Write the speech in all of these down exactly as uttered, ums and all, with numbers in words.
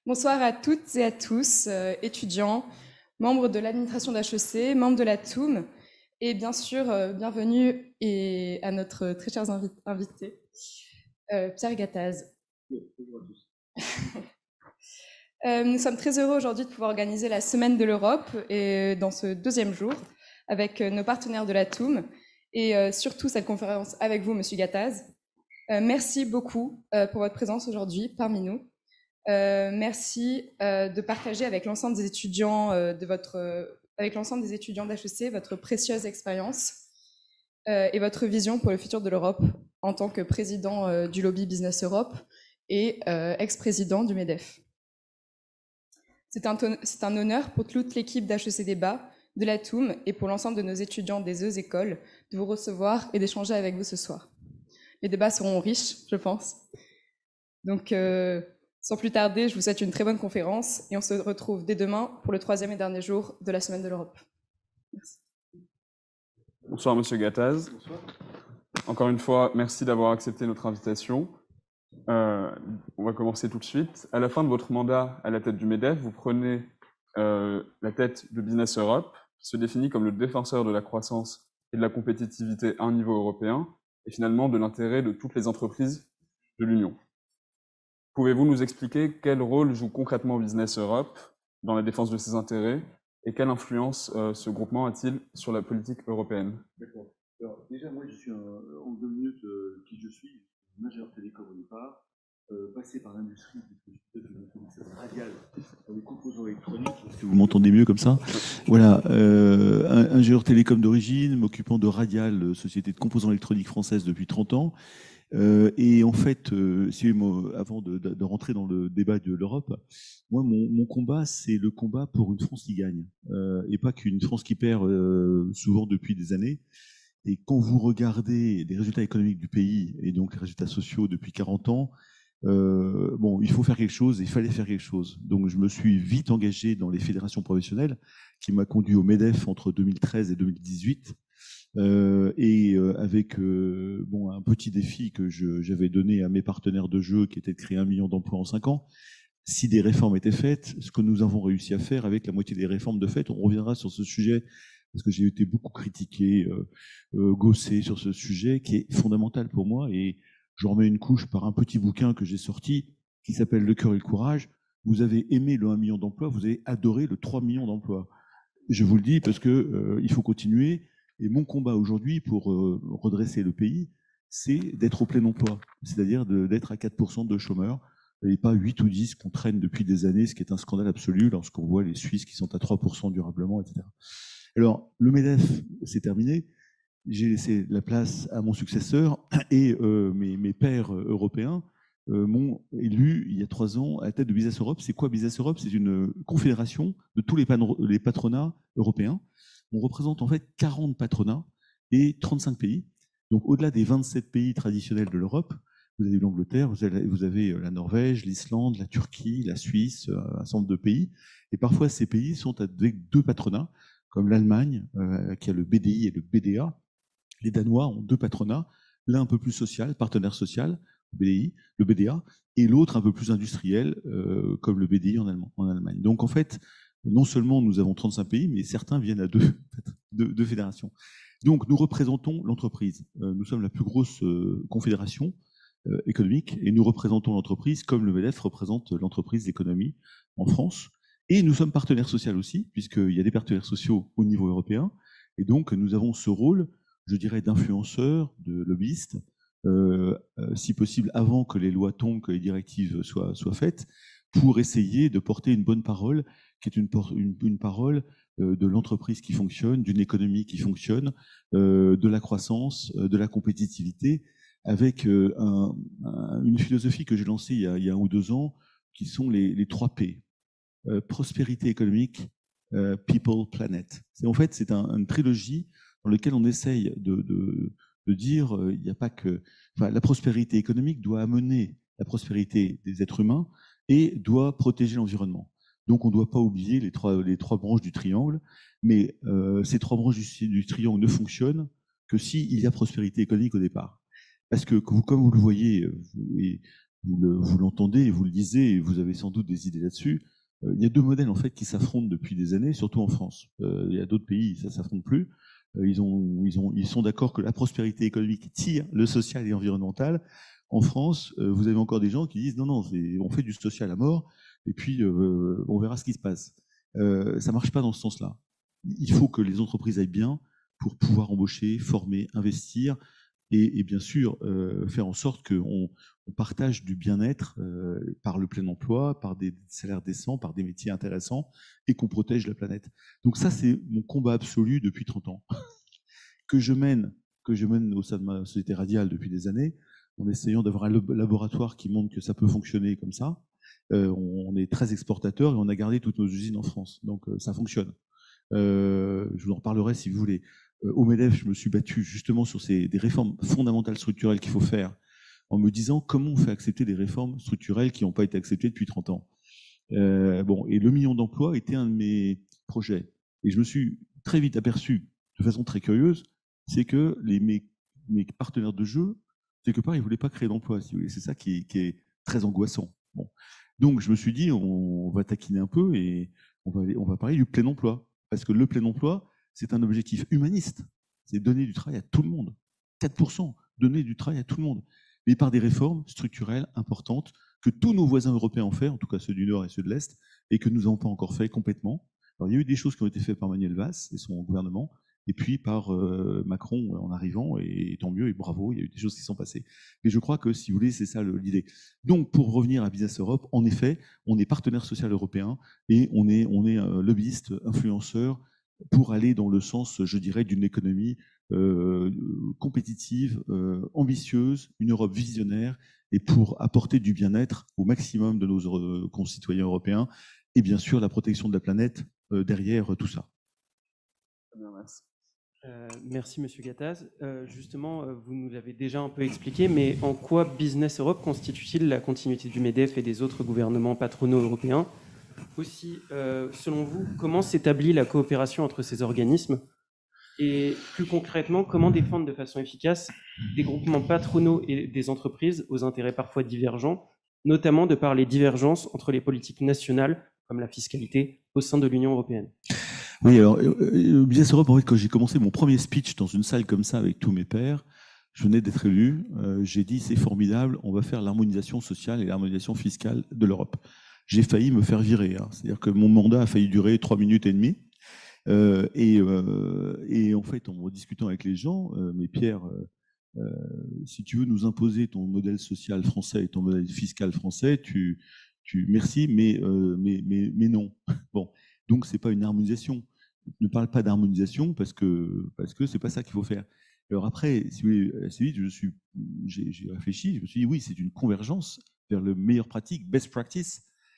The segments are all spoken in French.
Bonsoir à toutes et à tous, euh, étudiants, membres de l'administration d'H E C, membres de la T O M, et bien sûr, euh, bienvenue et à notre très cher invi invité, euh, Pierre Gattaz. Oui, bonjour à tous. euh, nous sommes très heureux aujourd'hui de pouvoir organiser la Semaine de l'Europe et dans ce deuxième jour avec nos partenaires de la T O M et euh, surtout cette conférence avec vous, Monsieur Gattaz. Euh, merci beaucoup euh, pour votre présence aujourd'hui parmi nous. Euh, merci euh, de partager avec l'ensemble des étudiants euh, de votre, euh, avec l'ensemble des étudiants d'H E C votre précieuse expérience euh, et votre vision pour le futur de l'Europe en tant que président euh, du lobby Business Europe et euh, ex-président du MEDEF. C'est un, c'est un honneur pour toute l'équipe d'H E C Débat, de la T O M et pour l'ensemble de nos étudiants des deux écoles de vous recevoir et d'échanger avec vous ce soir. Les débats seront riches, je pense. Donc, euh, sans plus tarder, je vous souhaite une très bonne conférence et on se retrouve dès demain pour le troisième et dernier jour de la Semaine de l'Europe. Merci. Bonsoir, Monsieur Gattaz. Bonsoir. Encore une fois, merci d'avoir accepté notre invitation. Euh, on va commencer tout de suite. À la fin de votre mandat à la tête du MEDEF, vous prenez euh, la tête de Business Europe, qui se définit comme le défenseur de la croissance et de la compétitivité à un niveau européen, et finalement de l'intérêt de toutes les entreprises de l'Union. Pouvez-vous nous expliquer quel rôle joue concrètement Business Europe dans la défense de ses intérêts et quelle influence euh, ce groupement a-t-il sur la politique européenne? D'accord. Alors, déjà, moi, je suis un, en deux minutes euh, qui je suis, majeur télécom au départ, euh, passé par l'industrie, puisque je suis radial dans les composants électroniques. Est-ce que vous m'entendez mieux comme ça? Voilà, euh, un ingénieur télécom d'origine, m'occupant de Radial, société de composants électroniques française depuis trente ans. Euh, et en fait, euh, si, moi, avant de, de, de rentrer dans le débat de l'Europe, moi, mon, mon combat, c'est le combat pour une France qui gagne, euh, et pas qu'une France qui perd euh, souvent depuis des années. Et quand vous regardez les résultats économiques du pays, et donc les résultats sociaux depuis quarante ans, euh, bon, il faut faire quelque chose, et il fallait faire quelque chose. Donc je me suis vite engagé dans les fédérations professionnelles, qui m'a conduit au MEDEF entre deux mille treize et deux mille dix-huit. Euh, et euh, avec euh, bon, un petit défi que j'avais donné à mes partenaires de jeu, qui était de créer un million d'emplois en cinq ans. Si des réformes étaient faites, ce que nous avons réussi à faire avec la moitié des réformes de fait, on reviendra sur ce sujet, parce que j'ai été beaucoup critiqué, euh, euh, gaussé sur ce sujet, qui est fondamental pour moi, et je remets une couche par un petit bouquin que j'ai sorti, qui s'appelle Le cœur et le courage. Vous avez aimé le un million d'emplois, vous avez adoré le trois millions d'emplois. Je vous le dis parce que euh, il faut continuer. Et mon combat aujourd'hui pour euh, redresser le pays, c'est d'être au plein emploi, c'est-à-dire d'être à quatre pour cent de chômeurs, et pas huit ou dix qu'on traîne depuis des années, ce qui est un scandale absolu lorsqu'on voit les Suisses qui sont à trois pour cent durablement, et cetera. Alors, le MEDEF, c'est terminé. J'ai laissé la place à mon successeur et euh, mes, mes pairs européens euh, m'ont élu il y a trois ans à la tête de Business Europe. C'est quoi Business Europe? C'est une confédération de tous les, les patronats européens. On représente en fait quarante patronats et trente-cinq pays. Donc au-delà des vingt-sept pays traditionnels de l'Europe, vous avez l'Angleterre, vous avez, vous avez la Norvège, l'Islande, la Turquie, la Suisse, un certain nombre de pays. Et parfois ces pays sont avec deux patronats, comme l'Allemagne, euh, qui a le B D I et le B D A. Les Danois ont deux patronats, l'un un peu plus social, partenaire social, le B D I, le B D A, et l'autre un peu plus industriel, euh, comme le B D I en, Allemand, en Allemagne. Donc en fait, non seulement nous avons trente-cinq pays, mais certains viennent à deux, deux, deux fédérations. Donc nous représentons l'entreprise. Euh, nous sommes la plus grosse euh, confédération euh, économique, et nous représentons l'entreprise comme le MEDEF représente l'entreprise, l'économie en France. Et nous sommes partenaires sociaux aussi, puisqu'il y a des partenaires sociaux au niveau européen, et donc nous avons ce rôle, je dirais, d'influenceurs, de lobbyistes, euh, euh, si possible avant que les lois tombent, que les directives soient, soient faites, pour essayer de porter une bonne parole, qui est une, une, une parole euh, de l'entreprise qui fonctionne, d'une économie qui fonctionne, euh, de la croissance, euh, de la compétitivité, avec euh, un, un, une philosophie que j'ai lancée il y, a, il y a un ou deux ans, qui sont les, les trois P. Euh, prospérité économique, euh, people, planet. En fait, c'est un, une trilogie dans laquelle on essaye de, de, de dire euh, il n'y a pas que... Enfin, la prospérité économique doit amener la prospérité des êtres humains et doit protéger l'environnement. Donc, on ne doit pas oublier les trois, les trois branches du triangle, mais euh, ces trois branches du, du triangle ne fonctionnent que s'il y a prospérité économique au départ. Parce que, comme vous le voyez, vous, et vous, le, vous l'entendez, vous le lisez, et vous avez sans doute des idées là-dessus. Euh, il y a deux modèles en fait qui s'affrontent depuis des années, surtout en France. Euh, il y a d'autres pays, ça ne s'affronte plus. Euh, ils, ont, ils, ont, ils sont d'accord que la prospérité économique tire le social et environnemental. En France, euh, vous avez encore des gens qui disent non, non, on fait du social à mort, et puis euh, on verra ce qui se passe. Euh, ça ne marche pas dans ce sens-là. Il faut que les entreprises aillent bien pour pouvoir embaucher, former, investir, et, et bien sûr euh, faire en sorte qu'on on partage du bien-être euh, par le plein emploi, par des salaires décents, par des métiers intéressants, et qu'on protège la planète. Donc ça, c'est mon combat absolu depuis trente ans, que je mène, que je mène au sein de ma société radiale depuis des années, en essayant d'avoir un laboratoire qui montre que ça peut fonctionner comme ça. Euh, on est très exportateur et on a gardé toutes nos usines en France, donc euh, ça fonctionne. Euh, je vous en reparlerai si vous voulez. Euh, au MEDEF, je me suis battu justement sur ces, des réformes fondamentales structurelles qu'il faut faire, en me disant comment on fait accepter des réformes structurelles qui n'ont pas été acceptées depuis trente ans. Euh, bon, et le million d'emplois était un de mes projets. Et je me suis très vite aperçu, de façon très curieuse, c'est que les, mes, mes partenaires de jeu, quelque part, ils ne voulaient pas créer d'emplois. Si vous voulez. C'est ça qui, qui est très angoissant. Bon. Donc, je me suis dit, on, on va taquiner un peu et on va, on va parler du plein emploi. Parce que le plein emploi, c'est un objectif humaniste. C'est donner du travail à tout le monde. quatre pour cent, donner du travail à tout le monde. Mais par des réformes structurelles importantes que tous nos voisins européens ont fait, en tout cas ceux du Nord et ceux de l'Est, et que nous n'avons pas encore fait complètement. Alors, il y a eu des choses qui ont été faites par Manuel Valls et son gouvernement, et puis par euh, Macron en arrivant, et, et tant mieux, et bravo, il y a eu des choses qui sont passées. Mais je crois que, si vous voulez, c'est ça l'idée. Donc, pour revenir à Business Europe, en effet, on est partenaire social européen, et on est, on est euh, lobbyiste, influenceur, pour aller dans le sens, je dirais, d'une économie euh, compétitive, euh, ambitieuse, une Europe visionnaire, et pour apporter du bien-être au maximum de nos concitoyens européens, et bien sûr la protection de la planète euh, derrière tout ça. Très bien, merci. Euh, merci Monsieur Gattaz. Euh, justement, euh, vous nous l'avez déjà un peu expliqué, mais en quoi Business Europe constitue-t-il la continuité du MEDEF et des autres gouvernements patronaux européens? Aussi, euh, selon vous, comment s'établit la coopération entre ces organismes? Et plus concrètement, comment défendre de façon efficace des groupements patronaux et des entreprises aux intérêts parfois divergents, notamment de par les divergences entre les politiques nationales, comme la fiscalité, au sein de l'Union européenne? Oui, alors, euh, Business Europe, en fait, quand j'ai commencé mon premier speech dans une salle comme ça avec tous mes pairs, je venais d'être élu, euh, j'ai dit c'est formidable, on va faire l'harmonisation sociale et l'harmonisation fiscale de l'Europe. J'ai failli me faire virer, hein. C'est-à-dire que mon mandat a failli durer trois minutes et demie. Euh, et, euh, et en fait, en discutant avec les gens, euh, mais Pierre, euh, euh, si tu veux nous imposer ton modèle social français et ton modèle fiscal français, tu, tu merci, mais, euh, mais, mais, mais non. Bon, donc c'est pas une harmonisation. Ne parle pas d'harmonisation parce que parce que c'est pas ça qu'il faut faire. Alors après, si vous voulez, assez vite, je suis, j'ai, j'ai réfléchi, je me suis dit oui, c'est une convergence vers le meilleur pratique, best practice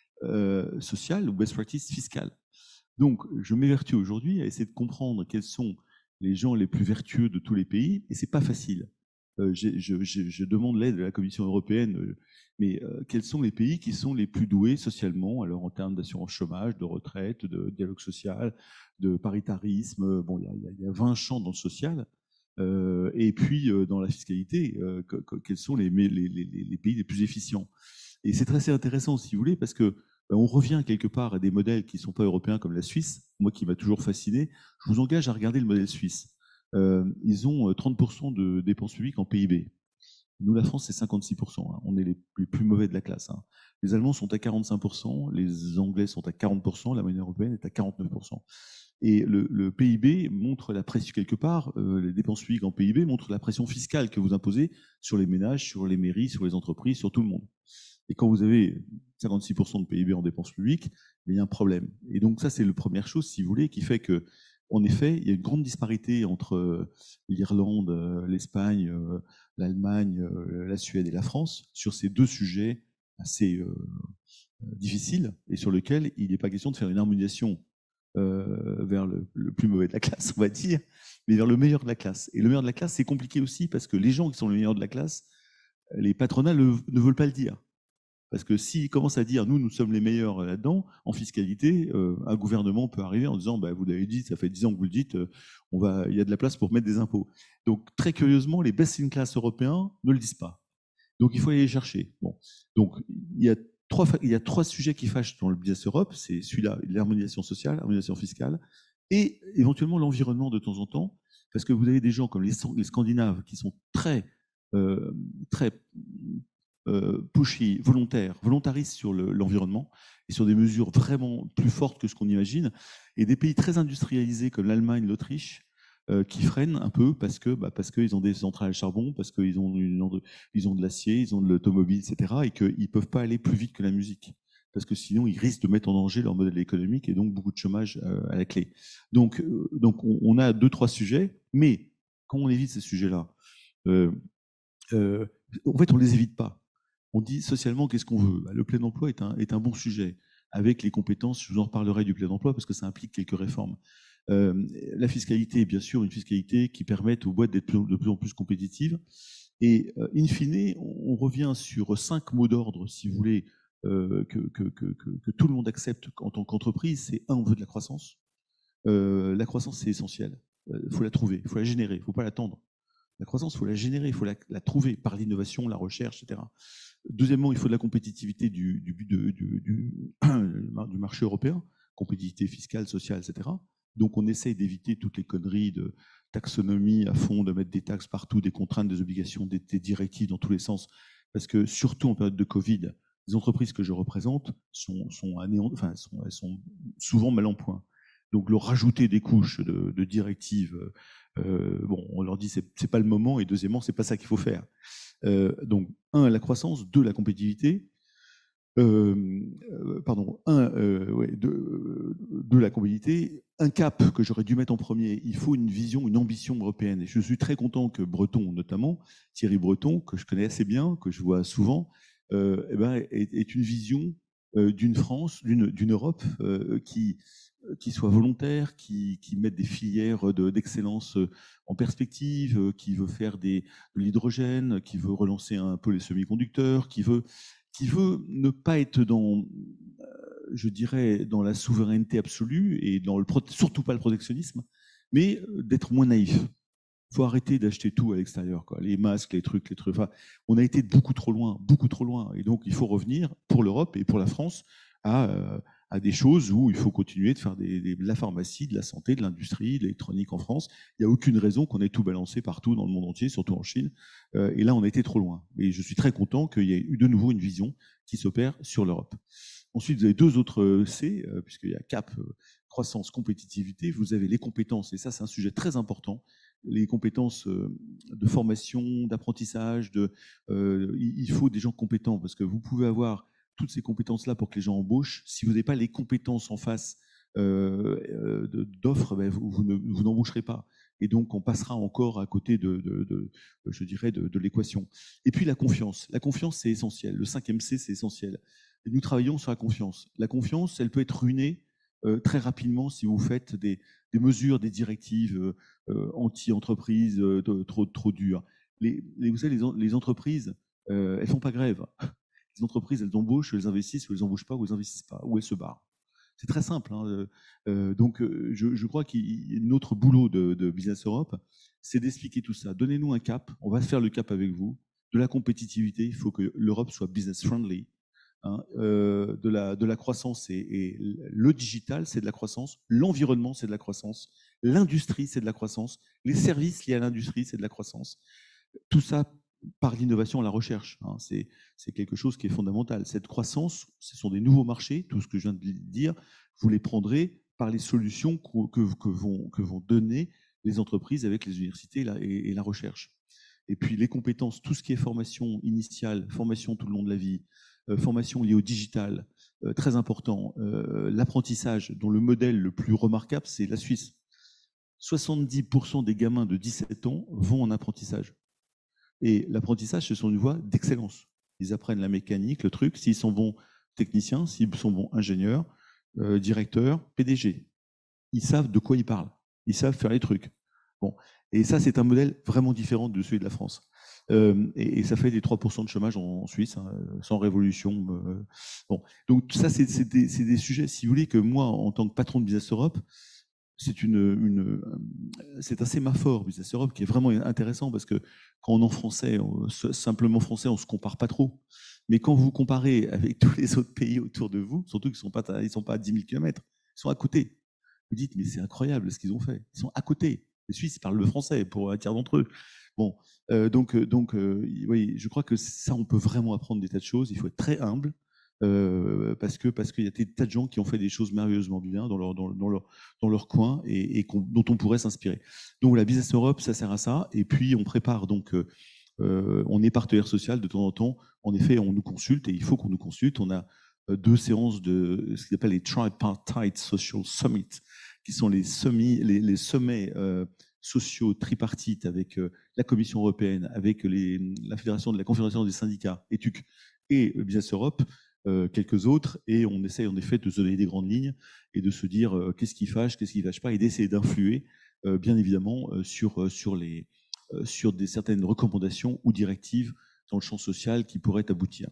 euh, sociale ou best practice fiscale. Donc, je m'évertue aujourd'hui à essayer de comprendre quels sont les gens les plus vertueux de tous les pays, et c'est pas facile. Euh, je, je, je demande l'aide de la Commission européenne, euh, mais euh, quels sont les pays qui sont les plus doués socialement, alors en termes d'assurance chômage, de retraite, de dialogue social, de paritarisme, bon, il y a, il y a vingt champs dans le social, euh, et puis euh, dans la fiscalité, euh, que, que, quels sont les, les, les, les pays les plus efficients. Et c'est très intéressant, si vous voulez, parce que on revient quelque part à des modèles qui ne sont pas européens comme la Suisse, moi qui m'a toujours fasciné. Je vous engage à regarder le modèle suisse. Euh, ils ont trente pour cent de dépenses publiques en P I B. Nous, la France, c'est cinquante-six pour cent. Hein. On est les, les plus mauvais de la classe. Hein. Les Allemands sont à quarante-cinq pour cent, les Anglais sont à quarante pour cent, la moyenne européenne est à quarante-neuf pour cent. Et le, le P I B montre la pression, quelque part, euh, les dépenses publiques en P I B montrent la pression fiscale que vous imposez sur les ménages, sur les mairies, sur les entreprises, sur tout le monde. Et quand vous avez cinquante-six pour cent de P I B en dépenses publiques, il y a un problème. Et donc ça, c'est la première chose, si vous voulez, qui fait que, en effet, il y a une grande disparité entre l'Irlande, l'Espagne, l'Allemagne, la Suède et la France sur ces deux sujets assez euh, difficiles et sur lesquels il n'est pas question de faire une harmonisation euh, vers le, le plus mauvais de la classe, on va dire, mais vers le meilleur de la classe. Et le meilleur de la classe, c'est compliqué aussi parce que les gens qui sont le meilleur de la classe, les patronats le, ne veulent pas le dire. Parce que s'ils commencent à dire, nous, nous sommes les meilleurs là-dedans, en fiscalité, euh, un gouvernement peut arriver en disant, bah, vous l'avez dit, ça fait dix ans que vous le dites, euh, on va, il y a de la place pour mettre des impôts. Donc, très curieusement, les best-in-class européens ne le disent pas. Donc, il faut aller les chercher. Bon. Donc, il y a trois, il y a trois sujets qui fâchent dans le Business Europe. C'est celui-là, l'harmonisation sociale, l'harmonisation fiscale, et éventuellement l'environnement de temps en temps, parce que vous avez des gens comme les, les Scandinaves qui sont très, euh, très euh, pushy, volontaires, volontaristes sur l'environnement, et sur des mesures vraiment plus fortes que ce qu'on imagine, et des pays très industrialisés comme l'Allemagne, l'Autriche, Euh, qui freinent un peu parce que bah, parce qu'ils ont des centrales à charbon, parce qu'ils ont, une, ils ont de l'acier, ils ont de l'automobile, et cetera, et qu'ils ne peuvent pas aller plus vite que la musique, parce que sinon ils risquent de mettre en danger leur modèle économique et donc beaucoup de chômage euh, à la clé. Donc, euh, donc on, on a deux, trois sujets, mais quand on évite ces sujets-là, euh, euh, en fait on ne les évite pas. On dit socialement qu'est-ce qu'on veut. Le plein emploi est un, est un bon sujet, avec les compétences, je vous en reparlerai du plein emploi, parce que ça implique quelques réformes. Euh, la fiscalité est bien sûr une fiscalité qui permette aux boîtes d'être de plus en plus compétitives. Et euh, in fine, on, on revient sur cinq mots d'ordre, si vous voulez, euh, que, que, que, que tout le monde accepte en tant qu'entreprise. C'est un, on veut de la croissance. Euh, la croissance, c'est essentiel. Il faut la trouver, il faut la générer, il ne faut pas l'attendre. La croissance, il faut la générer, il faut la, la trouver par l'innovation, la recherche, et cetera. Deuxièmement, il faut de la compétitivité du, du, du, du, du, du marché européen, compétitivité fiscale, sociale, et cetera. Donc on essaye d'éviter toutes les conneries de taxonomie à fond, de mettre des taxes partout, des contraintes, des obligations, des, des directives dans tous les sens. Parce que surtout en période de Covid, les entreprises que je représente sont, sont, anéant, enfin, sont, elles sont souvent mal en point. Donc leur rajouter des couches de, de directives, euh, bon, on leur dit c'est, c'est pas le moment, et deuxièmement, c'est pas ça qu'il faut faire. Euh, donc, un, la croissance, deux, la compétitivité, euh, euh, pardon, un, euh, ouais, deux, deux, la compétitivité, un cap que j'aurais dû mettre en premier. Il faut une vision, une ambition européenne. Et je suis très content que Breton, notamment, Thierry Breton, que je connais assez bien, que je vois souvent, euh, eh ben, est, est une vision euh, d'une France, d'une, d'une Europe euh, qui, qui soit volontaire, qui, qui mette des filières de, d'excellence en perspective, qui veut faire des, de l'hydrogène, qui veut relancer un peu les semi-conducteurs, qui veut, qui veut ne pas être dans, je dirais, dans la souveraineté absolue et dans le, surtout pas le protectionnisme, mais d'être moins naïf. Il faut arrêter d'acheter tout à l'extérieur, quoi. Les masques, les trucs, les trucs. Enfin, on a été beaucoup trop loin, beaucoup trop loin. Et donc, il faut revenir pour l'Europe et pour la France à, euh, à des choses où il faut continuer de faire des, des, de la pharmacie, de la santé, de l'industrie, de l'électronique en France. Il n'y a aucune raison qu'on ait tout balancé partout dans le monde entier, surtout en Chine. Euh, et là, on a été trop loin. Et je suis très content qu'il y ait eu de nouveau une vision qui s'opère sur l'Europe. Ensuite, vous avez deux autres C, euh, puisqu'il y a cap, euh, croissance, compétitivité. Vous avez les compétences, et ça, c'est un sujet très important. Les compétences euh, de formation, d'apprentissage, de, euh, il faut des gens compétents, parce que vous pouvez avoir toutes ces compétences-là pour que les gens embauchent. Si vous n'avez pas les compétences en face euh, euh, d'offres, ben, vous, vous, ne, vous n'embaucherez pas. Et donc, on passera encore à côté de, de, de je dirais, de, de l'équation. Et puis, la confiance. La confiance, c'est essentiel. Le cinquième C, c'est essentiel. Et nous travaillons sur la confiance. La confiance, elle peut être ruinée euh, très rapidement si vous faites des, des mesures, des directives euh, anti-entreprises euh, trop, trop dures. Les, les, vous savez, les, les entreprises, euh, elles ne font pas grève. Les entreprises, elles embauchent, elles investissent, ou elles n'embauchent pas, ou elles n'investissent pas, ou elles se barrent. C'est très simple. Hein. Euh, donc, je, je crois que notre boulot de, de Business Europe, c'est d'expliquer tout ça. Donnez-nous un cap. On va faire le cap avec vous. De la compétitivité, il faut que l'Europe soit business friendly. Hein. Euh, de, la, de la croissance, et, et le digital, c'est de la croissance. L'environnement, c'est de la croissance. L'industrie, c'est de la croissance. Les services liés à l'industrie, c'est de la croissance. Tout ça par l'innovation et la recherche. Hein. C'est, c'est quelque chose qui est fondamental. Cette croissance, ce sont des nouveaux marchés, tout ce que je viens de dire, vous les prendrez par les solutions que, que, que, vont, que vont donner les entreprises avec les universités et la, et, et la recherche. Et puis les compétences, tout ce qui est formation initiale, formation tout le long de la vie, euh, formation liée au digital, euh, très important, euh, l'apprentissage, dont le modèle le plus remarquable, c'est la Suisse. soixante-dix pour cent des gamins de dix-sept ans vont en apprentissage. Et l'apprentissage, ce sont une voie d'excellence. Ils apprennent la mécanique, le truc, s'ils sont bons techniciens, s'ils sont bons ingénieurs, euh, directeurs, P D G. Ils savent de quoi ils parlent. Ils savent faire les trucs. Bon. Et ça, c'est un modèle vraiment différent de celui de la France. Euh, et, et ça fait des trois pour cent de chômage en, en Suisse, hein, sans révolution. Euh, bon. Donc ça, c'est, c'est, des, c'est des sujets, si vous voulez, que moi, en tant que patron de Business Europe, c'est une, une, c'est un sémaphore Business Europe qui est vraiment intéressant parce que quand on est en français, on, simplement français, on ne se compare pas trop. Mais quand vous comparez avec tous les autres pays autour de vous, surtout qu'ils ne sont pas, ils sont pas à dix mille kilomètres, ils sont à côté. Vous dites, mais c'est incroyable ce qu'ils ont fait. Ils sont à côté. Les Suisses parlent le français pour un tiers d'entre eux. Bon, euh, donc, donc euh, oui, je crois que ça, on peut vraiment apprendre des tas de choses. Il faut être très humble. Euh, parce que parce qu'il y a des tas de gens qui ont fait des choses merveilleusement bien dans leur dans, dans leur dans leur coin et, et dont on pourrait s'inspirer. Donc la Business Europe, ça sert à ça. Et puis on prépare donc euh, euh, on est partenaire social de temps en temps. En effet, on nous consulte et il faut qu'on nous consulte. On a euh, deux séances de ce qu'ils appellent les Tripartite Social Summit, qui sont les sommets les, les sommets euh, sociaux tripartites avec euh, la Commission européenne, avec les, la Fédération de la Confédération des syndicats, E T U C, et Business Europe. Euh, quelques autres, et on essaye en effet de se donner des grandes lignes et de se dire euh, qu'est-ce qui fâche, qu'est-ce qui ne fâche pas, et d'essayer d'influer, euh, bien évidemment, euh, sur, euh, sur, les, euh, sur des, certaines recommandations ou directives dans le champ social qui pourraient aboutir.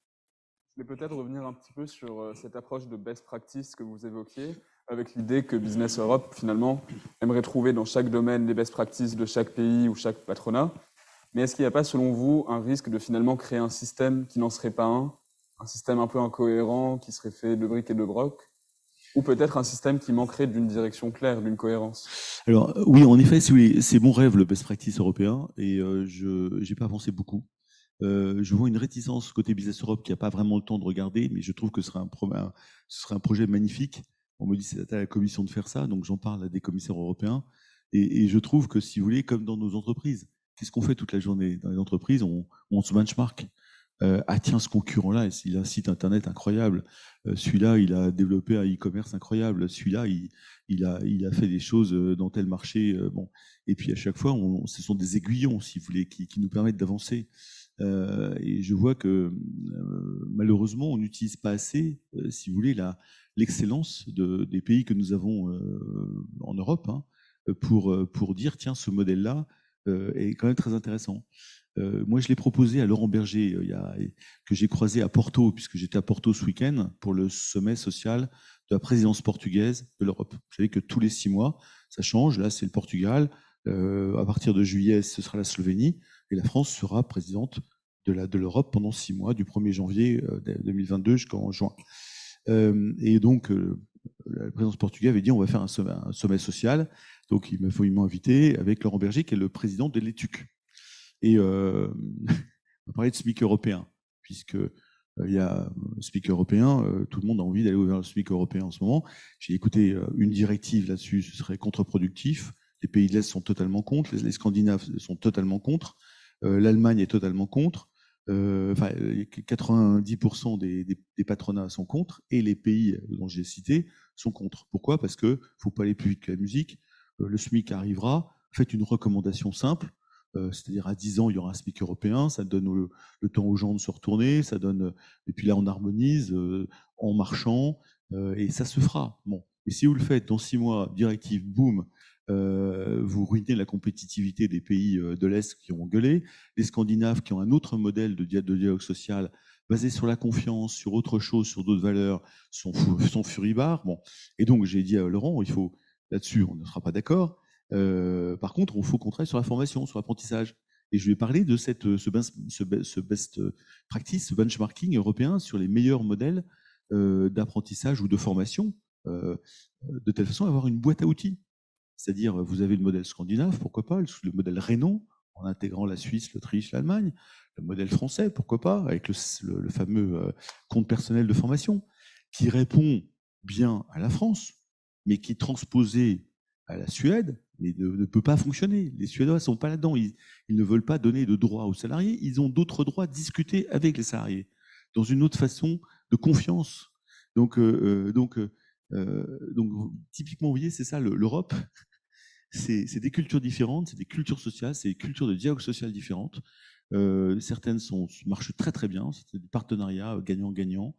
Je vais peut-être revenir un petit peu sur euh, cette approche de best practice que vous évoquiez, avec l'idée que Business Europe, finalement, aimerait trouver dans chaque domaine les best practices de chaque pays ou chaque patronat. Mais est-ce qu'il n'y a pas, selon vous, un risque de finalement créer un système qui n'en serait pas un, un système un peu incohérent, qui serait fait de briques et de broc, ou peut-être un système qui manquerait d'une direction claire, d'une cohérence? Alors oui, en effet, c'est mon rêve, le best practice européen, et euh, je n'ai pas avancé beaucoup. Euh, je vois une réticence côté Business Europe qui n'a pas vraiment le temps de regarder, mais je trouve que ce serait un, pro un, ce serait un projet magnifique. On me dit c'est à la Commission de faire ça, donc j'en parle à des commissaires européens, et, et je trouve que, si vous voulez, comme dans nos entreprises, qu'est-ce qu'on fait toute la journée? Dans les entreprises, on, on se benchmark. Euh, ah tiens, ce concurrent-là, il a un site internet incroyable. Euh, celui-là, il a développé un e-commerce incroyable. Celui-là, il, il, a, il a fait des choses dans tel marché. Euh, bon. Et puis à chaque fois, on, ce sont des aiguillons, si vous voulez, qui, qui nous permettent d'avancer. Euh, et je vois que euh, malheureusement, on n'utilise pas assez, euh, si vous voulez, l'excellence de, des pays que nous avons euh, en Europe, hein, pour, pour dire, tiens, ce modèle-là euh, est quand même très intéressant. Euh, moi, je l'ai proposé à Laurent Berger, euh, il y a, que j'ai croisé à Porto, puisque j'étais à Porto ce week-end, pour le sommet social de la présidence portugaise de l'Europe. Vous savez que tous les six mois, ça change. Là, c'est le Portugal. Euh, à partir de juillet, ce sera la Slovénie. Et la France sera présidente de la, de l'Europe pendant six mois, du premier janvier deux mille vingt-deux jusqu'en juin. Euh, et donc, euh, la présidence portugaise avait dit on va faire un sommet, un sommet social. Donc, il m'a fallu m'inviter avec Laurent Berger, qui est le président de l'E T U C. Et euh, on va parler de S M I C européen, puisque euh, il y a un S M I C européen, euh, tout le monde a envie d'aller vers le S M I C européen en ce moment. J'ai écouté euh, une directive là-dessus, ce serait contre-productif. Les pays de l'Est sont totalement contre, les, les Scandinaves sont totalement contre, euh, l'Allemagne est totalement contre, euh, enfin, quatre-vingt-dix pour cent des, des, des patronats sont contre, et les pays dont j'ai cité sont contre. Pourquoi? Parce qu'il ne faut pas aller plus vite que la musique, euh, le S M I C arrivera, faites une recommandation simple. Euh, c'est-à-dire à dix ans, il y aura un S M I C européen, ça donne le, le temps aux gens de se retourner, ça donne, et puis là on harmonise euh, en marchant, euh, et ça se fera. Bon. Et si vous le faites dans six mois, directive, boum, euh, vous ruinez la compétitivité des pays de l'Est qui ont gueulé, les Scandinaves qui ont un autre modèle de, de dialogue social basé sur la confiance, sur autre chose, sur d'autres valeurs, sont, sont furibards. Bon. Et donc j'ai dit à Laurent, il faut, là-dessus on ne sera pas d'accord. Euh, par contre, il faut qu'on travaille sur la formation, sur l'apprentissage. Et je lui ai parlé de cette, ce, ce, ce best practice, ce benchmarking européen sur les meilleurs modèles euh, d'apprentissage ou de formation, euh, de telle façon à avoir une boîte à outils. C'est-à-dire, vous avez le modèle scandinave, pourquoi pas, le modèle rhénan, en intégrant la Suisse, l'Autriche, l'Allemagne, le modèle français, pourquoi pas, avec le, le, le fameux euh, compte personnel de formation, qui répond bien à la France, mais qui est transposé à la Suède, mais ne, ne peut pas fonctionner. Les Suédois ne sont pas là-dedans. Ils, ils ne veulent pas donner de droits aux salariés. Ils ont d'autres droits discutés avec les salariés, dans une autre façon de confiance. Donc, euh, donc, euh, donc typiquement, vous voyez, c'est ça, l'Europe. C'est des cultures différentes, c'est des cultures sociales, c'est des cultures de dialogue social différentes. Euh, certaines sont, marchent très très bien, c'est des partenariats gagnant-gagnant.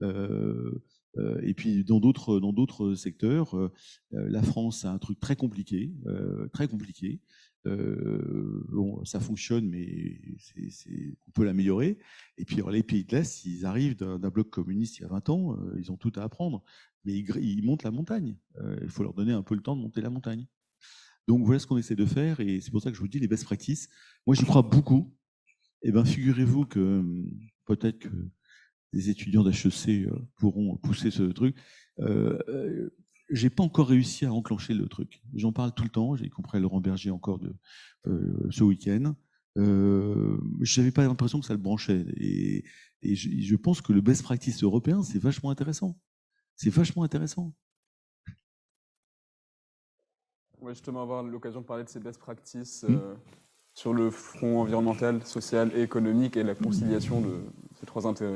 Euh, Euh, et puis dans d'autres dans d'autres secteurs, euh, la France a un truc très compliqué, euh, très compliqué. Euh, bon, ça fonctionne, mais c'est, c'est, on peut l'améliorer. Et puis alors, les pays de l'Est, ils arrivent d'un, d'un bloc communiste il y a vingt ans, euh, ils ont tout à apprendre, mais ils, ils montent la montagne. Euh, il faut leur donner un peu le temps de monter la montagne. Donc voilà ce qu'on essaie de faire, et c'est pour ça que je vous dis les best practices. Moi, j'y crois beaucoup. Et ben, figurez-vous que peut-être que les étudiants d'H E C pourront pousser ce truc. Euh, euh, j'ai pas encore réussi à enclencher le truc. J'en parle tout le temps. J'ai compris à Laurent Berger encore de euh, ce week-end. Euh, j'avais pas l'impression que ça le branchait. Et, et je, je pense que le best practice européen, c'est vachement intéressant. C'est vachement intéressant. On va justement avoir l'occasion de parler de ces best practices euh, mmh. sur le front environnemental, social et économique et la conciliation de ces trois intérêts.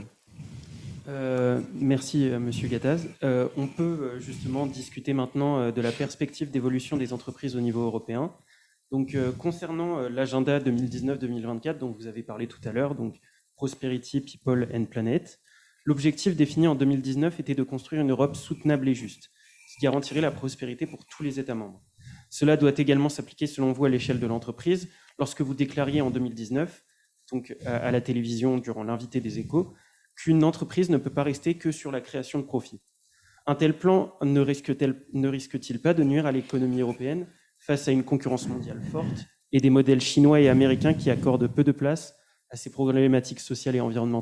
Euh, merci, euh, Monsieur Gattaz. Euh, on peut euh, justement discuter maintenant euh, de la perspective d'évolution des entreprises au niveau européen. Donc, euh, concernant euh, l'agenda deux mille dix-neuf deux mille vingt-quatre, dont vous avez parlé tout à l'heure, donc Prosperity, People and Planet, l'objectif défini en deux mille dix-neuf était de construire une Europe soutenable et juste, qui garantirait la prospérité pour tous les États membres. Cela doit également s'appliquer, selon vous, à l'échelle de l'entreprise. Lorsque vous déclariez en deux mille dix-neuf, donc à la télévision durant l'invité des Échos, qu'une entreprise ne peut pas rester que sur la création de profits. Un tel plan ne risque-t-il, ne risque-t-il pas de nuire à l'économie européenne face à une concurrence mondiale forte et des modèles chinois et américains qui accordent peu de place à ces problématiques sociales et environnementales ?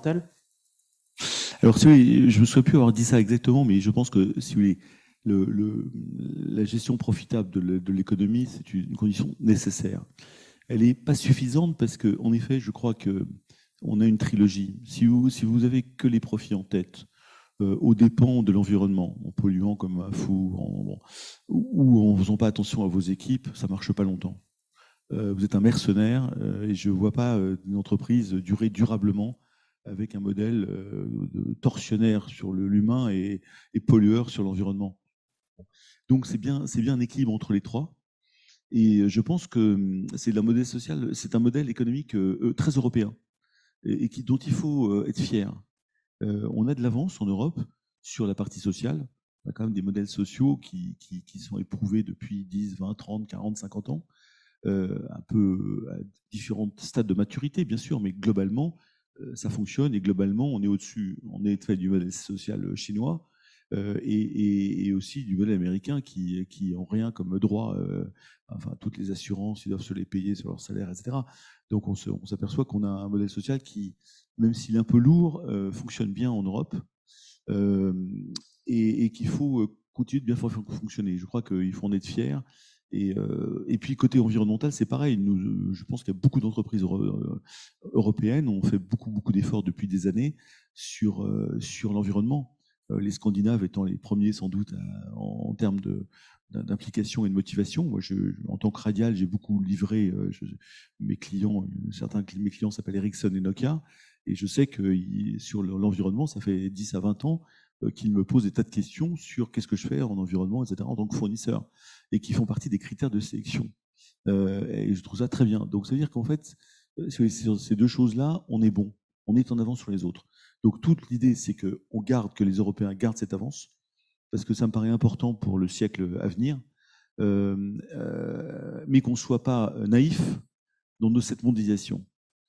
Alors, si vous voulez, je ne me souviens plus avoir dit ça exactement, mais je pense que, si vous voulez, le, le, la gestion profitable de, de l'économie, c'est une condition nécessaire. Elle n'est pas suffisante parce qu'en effet, je crois que on a une trilogie. Si vous, si vous avez que les profits en tête, euh, aux dépens de l'environnement, en polluant comme un fou, en, bon, ou en ne faisant pas attention à vos équipes, ça ne marche pas longtemps. Euh, vous êtes un mercenaire euh, et je ne vois pas euh, une entreprise durer durablement avec un modèle euh, de torsionnaire sur le, l'humain et, et pollueur sur l'environnement. Donc c'est bien, c'est bien un équilibre entre les trois. Et je pense que c'est la modèle sociale, c'est un modèle économique euh, très européen et qui, dont il faut être fier. Euh, on a de l'avance en Europe sur la partie sociale. On a quand même des modèles sociaux qui, qui, qui sont éprouvés depuis dix, vingt, trente, quarante, cinquante ans, euh, un peu à différents stades de maturité, bien sûr, mais globalement, euh, ça fonctionne et globalement, on est au-dessus. On est fait du modèle social chinois euh, et, et, et aussi du modèle américain qui, qui n'ont rien comme droit, euh, enfin, toutes les assurances, ils doivent se les payer sur leur salaire, et cetera. Donc on, se, on s'aperçoit qu'on a un modèle social qui, même s'il est un peu lourd, euh, fonctionne bien en Europe euh, et, et qu'il faut continuer de bien faire fonctionner. Je crois qu'il faut en être fier. Et, euh, et puis côté environnemental, c'est pareil. Nous, je pense qu'il y a beaucoup d'entreprises euro- européennes ont fait beaucoup, beaucoup d'efforts depuis des années sur, euh, sur l'environnement. Euh, les Scandinaves étant les premiers sans doute à, en, en termes de d'implication et de motivation. Moi, je, en tant que radial, j'ai beaucoup livré euh, je, mes clients. Certains de mes clients s'appellent Ericsson et Nokia, et je sais que il, sur l'environnement, ça fait dix à vingt ans euh, qu'ils me posent des tas de questions sur qu'est-ce que je fais en environnement, et cetera, en tant que fournisseur, et qui font partie des critères de sélection. Euh, et je trouve ça très bien. Donc, ça veut dire qu'en fait, sur ces deux choses-là, on est bon. On est en avance sur les autres. Donc, toute l'idée, c'est qu'on garde, que les Européens gardent cette avance, parce que ça me paraît important pour le siècle à venir, euh, euh, mais qu'on ne soit pas naïf dans cette mondialisation.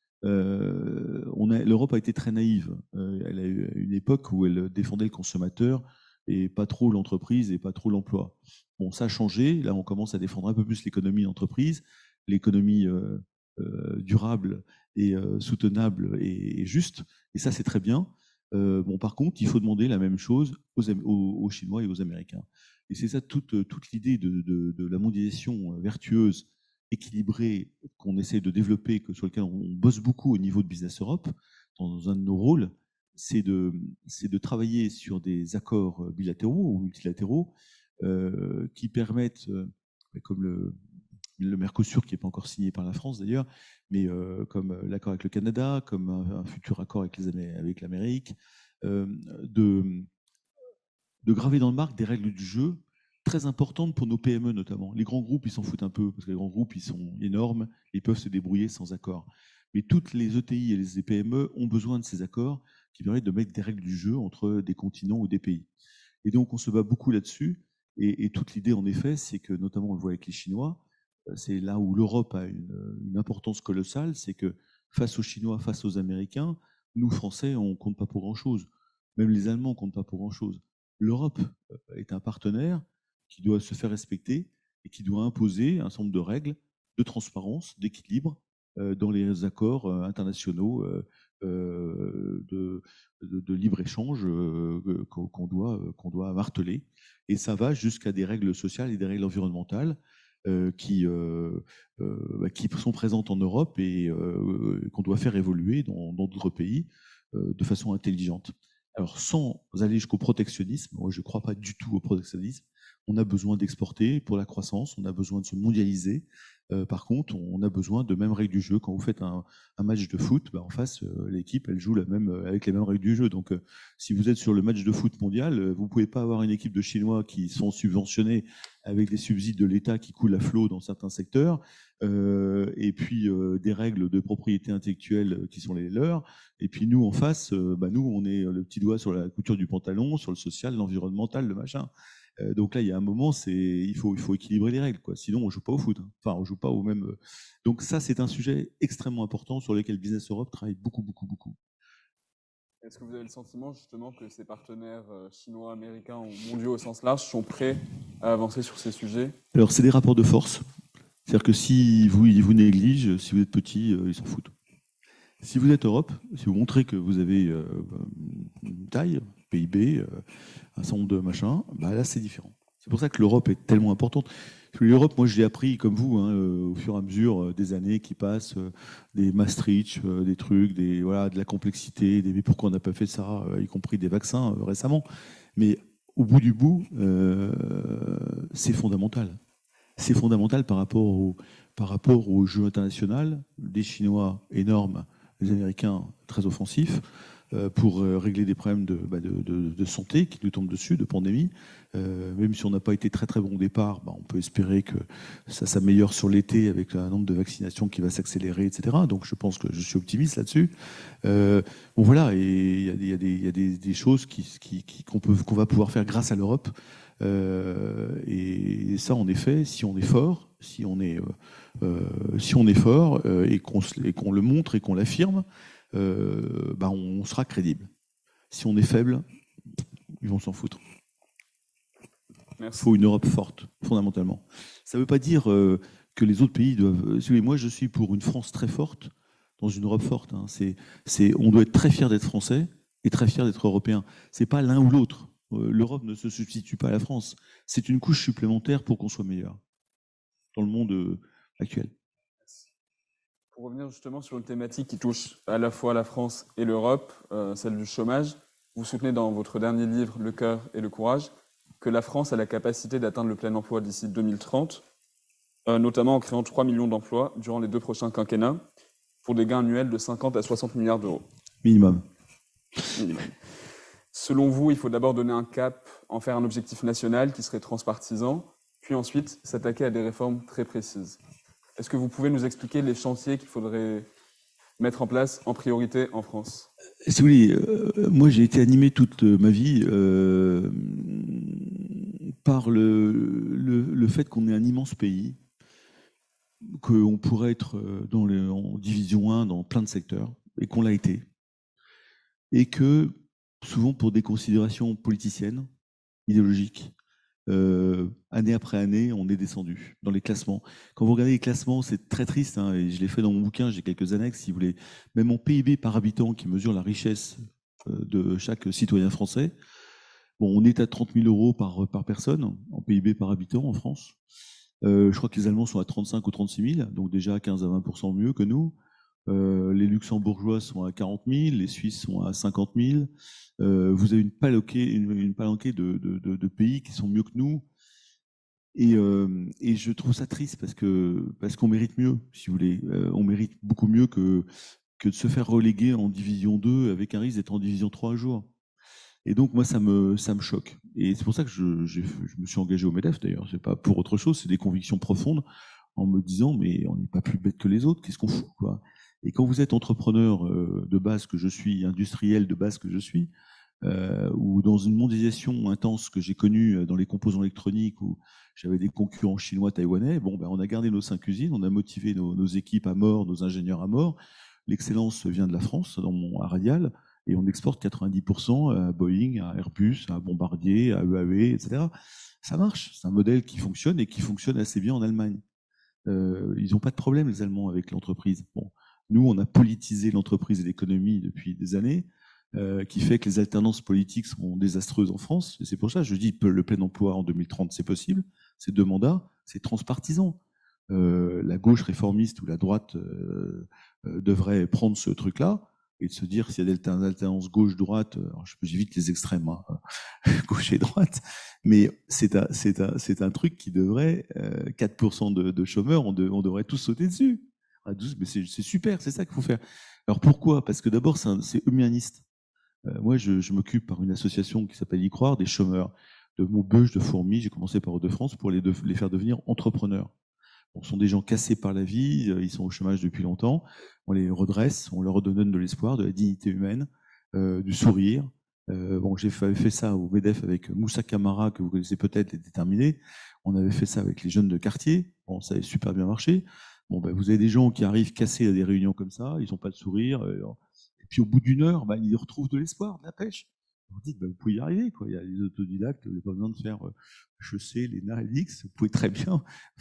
Euh, on a, l'Europe a été très naïve. Euh, elle a eu une époque où elle défendait le consommateur et pas trop l'entreprise et pas trop l'emploi. Bon, ça a changé. Là, on commence à défendre un peu plus l'économie d'entreprise, l'économie euh, euh, durable et euh, soutenable et, et juste. Et ça, c'est très bien. Euh, bon, par contre, il faut demander la même chose aux, aux, aux Chinois et aux Américains. Et c'est ça toute, toute l'idée de, de, de la mondialisation vertueuse, équilibrée, qu'on essaie de développer, que, sur lequel on bosse beaucoup au niveau de Business Europe, dans un de nos rôles, c'est de, c'est de travailler sur des accords bilatéraux ou multilatéraux euh, qui permettent, euh, comme le, le Mercosur, qui n'est pas encore signé par la France d'ailleurs, mais euh, comme l'accord avec le Canada, comme un, un futur accord avec, les, avec l'Amérique, euh, de, de graver dans le marbre des règles du jeu très importantes pour nos P M E notamment. Les grands groupes, ils s'en foutent un peu, parce que les grands groupes, ils sont énormes, ils peuvent se débrouiller sans accord. Mais toutes les E T I et les P M E ont besoin de ces accords qui permettent de mettre des règles du jeu entre des continents ou des pays. Et donc, on se bat beaucoup là-dessus. Et, et toute l'idée, en effet, c'est que, notamment, on le voit avec les Chinois, c'est là où l'Europe a une, une importance colossale, c'est que face aux Chinois, face aux Américains, nous, Français, on ne compte pas pour grand-chose. Même les Allemands ne comptent pas pour grand-chose. L'Europe est un partenaire qui doit se faire respecter et qui doit imposer un certain nombre de règles de transparence, d'équilibre euh, dans les accords euh, internationaux euh, euh, de, de, de libre-échange euh, qu'on doit, qu'on doit marteler. Et ça va jusqu'à des règles sociales et des règles environnementales euh, qui, euh, euh, qui sont présentes en Europe et euh, qu'on doit faire évoluer dans d'autres pays euh, de façon intelligente. Alors, sans aller jusqu'au protectionnisme, moi je ne crois pas du tout au protectionnisme, on a besoin d'exporter pour la croissance, on a besoin de se mondialiser. Euh, par contre, on a besoin de mêmes règles du jeu. Quand vous faites un, un match de foot, bah en face, euh, l'équipe, elle joue la même, avec les mêmes règles du jeu. Donc, euh, si vous êtes sur le match de foot mondial, euh, vous ne pouvez pas avoir une équipe de Chinois qui sont subventionnés avec des subsides de l'État qui coulent à flot dans certains secteurs, euh, et puis euh, des règles de propriété intellectuelle qui sont les leurs. Et puis nous, en face, euh, bah, nous, on est le petit doigt sur la couture du pantalon, sur le social, l'environnemental, le machin. Euh, donc là, il y a un moment, c'est il faut il faut équilibrer les règles, quoi. Sinon, on joue pas au foot. Hein. Enfin, on joue pas au même. Donc ça, c'est un sujet extrêmement important sur lequel Business Europe travaille beaucoup, beaucoup, beaucoup. Est-ce que vous avez le sentiment justement que ces partenaires chinois, américains ou mondiaux au sens large sont prêts à avancer sur ces sujets? Alors, c'est des rapports de force. C'est-à-dire que si vous, ils vous négligent, si vous êtes petit, euh, ils s'en foutent. Si vous êtes Europe, si vous montrez que vous avez euh, une taille, P I B, euh, un certain nombre de machins, bah là c'est différent. C'est pour ça que l'Europe est tellement importante. L'Europe, moi je l'ai appris comme vous, hein, euh, au fur et à mesure des années qui passent, euh, des Maastricht, euh, des trucs, des, voilà, de la complexité, des mais pourquoi on n'a pas fait ça, euh, y compris des vaccins euh, récemment. Mais au bout du bout, euh, c'est fondamental. C'est fondamental par rapport au, par rapport au jeu international, des Chinois énormes, les Américains très offensifs, euh, pour euh, régler des problèmes de, bah de, de, de santé qui nous tombent dessus, de pandémie. Euh, même si on n'a pas été très très bon au départ, bah, on peut espérer que ça s'améliore sur l'été avec un nombre de vaccinations qui va s'accélérer, et cetera. Donc je pense que je suis optimiste là-dessus. Euh, bon voilà, et il y a, y a, des, y a des, des choses qui, qui, qui, qu'on peut, qu'on va pouvoir faire grâce à l'Europe. Euh, et ça, en effet, si on est fort, si on est, euh, si on est fort euh, et qu'on et qu'on le montre et qu'on l'affirme, euh, bah on sera crédible. Si on est faible, ils vont s'en foutre. Il faut une Europe forte, fondamentalement. Ça ne veut pas dire euh, que les autres pays doivent... Moi, je suis pour une France très forte dans une Europe forte. Hein. C'est, c'est, on doit être très fier d'être français et très fier d'être européen. Ce n'est pas l'un ou l'autre. L'Europe ne se substitue pas à la France. C'est une couche supplémentaire pour qu'on soit meilleur dans le monde actuel. Pour revenir justement sur une thématique qui touche à la fois la France et l'Europe, euh, celle du chômage, vous soutenez dans votre dernier livre, Le cœur et le courage, que la France a la capacité d'atteindre le plein emploi d'ici deux mille trente, euh, notamment en créant trois millions d'emplois durant les deux prochains quinquennats, pour des gains annuels de cinquante à soixante milliards d'euros. Minimum. Minimum. Selon vous, il faut d'abord donner un cap, en faire un objectif national qui serait transpartisan, puis ensuite s'attaquer à des réformes très précises. Est-ce que vous pouvez nous expliquer les chantiers qu'il faudrait mettre en place en priorité en France? Si vous voulez, euh, moi j'ai été animé toute ma vie euh, par le, le, le fait qu'on est un immense pays, qu'on pourrait être dans les, en division un dans plein de secteurs, et qu'on l'a été. Et que, souvent pour des considérations politiciennes, idéologiques, euh, année après année, on est descendu dans les classements. Quand vous regardez les classements, c'est très triste, hein, et je l'ai fait dans mon bouquin, j'ai quelques annexes, si vous voulez. Même en P I B par habitant, qui mesure la richesse euh, de chaque citoyen français, bon, on est à trente mille euros par, par personne, en P I B par habitant en France. Euh, je crois que les Allemands sont à trente-cinq ou trente-six mille, donc déjà quinze à vingt pour cent mieux que nous. Euh, les Luxembourgeois sont à quarante mille, les Suisses sont à cinquante mille. Euh, vous avez une palanquée, une, une palanquée de, de, de, de pays qui sont mieux que nous. Et, euh, et je trouve ça triste parce que parce qu'on mérite mieux, si vous voulez. Euh, on mérite beaucoup mieux que, que de se faire reléguer en division deux avec un risque d'être en division trois un jour. Et donc, moi, ça me, ça me choque. Et c'est pour ça que je, je, je me suis engagé au MEDEF, d'ailleurs. C'est pas pour autre chose, c'est des convictions profondes en me disant, mais on n'est pas plus bête que les autres, qu'est-ce qu'on fout, quoi. Et quand vous êtes entrepreneur de base que je suis, industriel de base que je suis, euh, ou dans une mondialisation intense que j'ai connue dans les composants électroniques, où j'avais des concurrents chinois, taïwanais, bon, ben, on a gardé nos cinq usines, on a motivé nos, nos équipes à mort, nos ingénieurs à mort. L'excellence vient de la France, dans mon à Radial, et on exporte quatre-vingt-dix pour cent à Boeing, à Airbus, à Bombardier, à E A E, et cetera. Ça marche, c'est un modèle qui fonctionne et qui fonctionne assez bien en Allemagne. Euh, ils n'ont pas de problème, les Allemands, avec l'entreprise. Bon, nous, on a politisé l'entreprise et l'économie depuis des années, euh, qui fait que les alternances politiques sont désastreuses en France. Et c'est pour ça que je dis que le plein emploi en deux mille trente, c'est possible. C'est deux mandats, c'est transpartisan. Euh, la gauche réformiste ou la droite euh, euh, devrait prendre ce truc-là et de se dire s'il y a des alternances gauche-droite, j'évite les extrêmes, hein, gauche et droite, mais c'est un, c'est un, c'est un truc qui devrait, euh, quatre pour cent de, de chômeurs, on, de, on devrait tous sauter dessus. Mais c'est, c'est super, c'est ça qu'il faut faire. Alors pourquoi? Parce que d'abord, c'est, c'est humaniste. Euh, moi, je, je m'occupe par une association qui s'appelle Y Croire, des chômeurs de Maubeuge, de Fourmies, j'ai commencé par Hauts-de-France, pour les, de, les faire devenir entrepreneurs. Bon, ce sont des gens cassés par la vie, ils sont au chômage depuis longtemps, on les redresse, on leur redonne de l'espoir, de la dignité humaine, euh, du sourire. Euh, bon, j'ai fait, fait ça au MEDEF avec Moussa Camara, que vous connaissez peut-être, les déterminés. On avait fait ça avec les jeunes de quartier, bon, ça avait super bien marché. Bon, ben, vous avez des gens qui arrivent cassés à des réunions comme ça, ils n'ont pas de sourire, euh, et puis au bout d'une heure, ben, ils retrouvent de l'espoir, de la pêche. On dit, ben, vous pouvez y arriver, quoi. Il y a les autodidactes, vous n'avez pas besoin de faire H E C, l'ENA, l'I X, vous pouvez très bien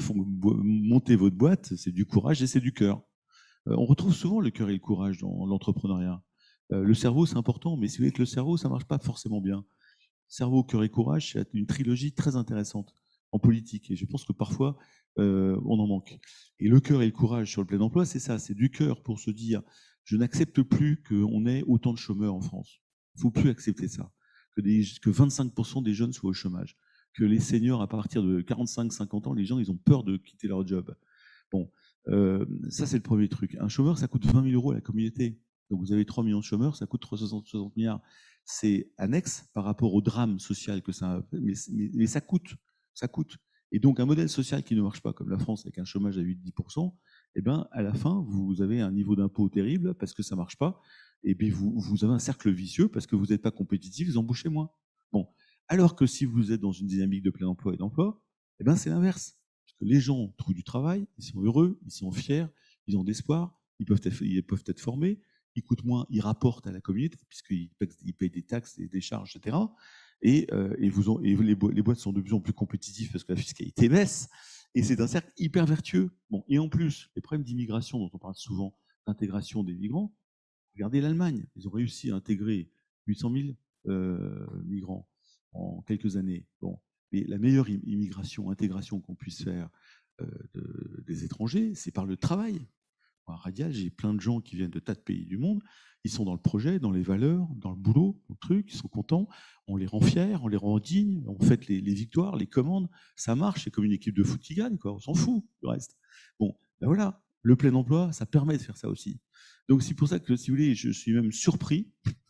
monter votre boîte, c'est du courage et c'est du cœur. Euh, on retrouve souvent le cœur et le courage dans l'entrepreneuriat. Euh, le cerveau, c'est important, mais si vous voulez que le cerveau, ça ne marche pas forcément bien. Cerveau, cœur et courage, c'est une trilogie très intéressante en politique, et je pense que parfois, euh, on en manque. Et le cœur et le courage sur le plein emploi, c'est ça, c'est du cœur pour se dire, je n'accepte plus qu'on ait autant de chômeurs en France. Il ne faut plus accepter ça, que, des, que vingt-cinq pour cent des jeunes soient au chômage, que les seniors, à partir de quarante-cinq à cinquante ans, les gens, ils ont peur de quitter leur job. Bon, euh, ça, c'est le premier truc. Un chômeur, ça coûte vingt mille euros à la communauté. Donc, vous avez trois millions de chômeurs, ça coûte trois cent soixante milliards. C'est annexe par rapport au drame social que ça a, mais, mais, mais ça coûte, ça coûte. Et donc, un modèle social qui ne marche pas, comme la France, avec un chômage à huit à dix pour cent, eh ben, à la fin, vous avez un niveau d'impôt terrible parce que ça ne marche pas. Et puis, vous, vous avez un cercle vicieux parce que vous n'êtes pas compétitif, vous embauchez moins. Bon. Alors que si vous êtes dans une dynamique de plein emploi et d'emploi, eh ben, c'est l'inverse. Parce que les gens trouvent du travail, ils sont heureux, ils sont fiers, ils ont d'espoir, ils peuvent être, ils peuvent être formés, ils coûtent moins, ils rapportent à la communauté, puisqu'ils payent, payent des taxes, des, des charges, et cetera. Et, euh, et, vous ont, et les, bo- les boîtes sont de plus en plus compétitives parce que la fiscalité baisse. Et c'est un cercle hyper vertueux. Bon, et en plus, les problèmes d'immigration dont on parle souvent, d'intégration des migrants, regardez l'Allemagne, ils ont réussi à intégrer huit cent mille euh, migrants en quelques années. Bon, mais la meilleure immigration, intégration qu'on puisse faire euh, de, des étrangers, c'est par le travail. À Radial, j'ai plein de gens qui viennent de tas de pays du monde. Ils sont dans le projet, dans les valeurs, dans le boulot, dans le truc, ils sont contents. On les rend fiers, on les rend dignes, on fait les, les victoires, les commandes. Ça marche, c'est comme une équipe de foot qui gagne, quoi. On s'en fout du reste. Bon, ben voilà, le plein emploi, ça permet de faire ça aussi. Donc c'est pour ça que, si vous voulez, je suis même surpris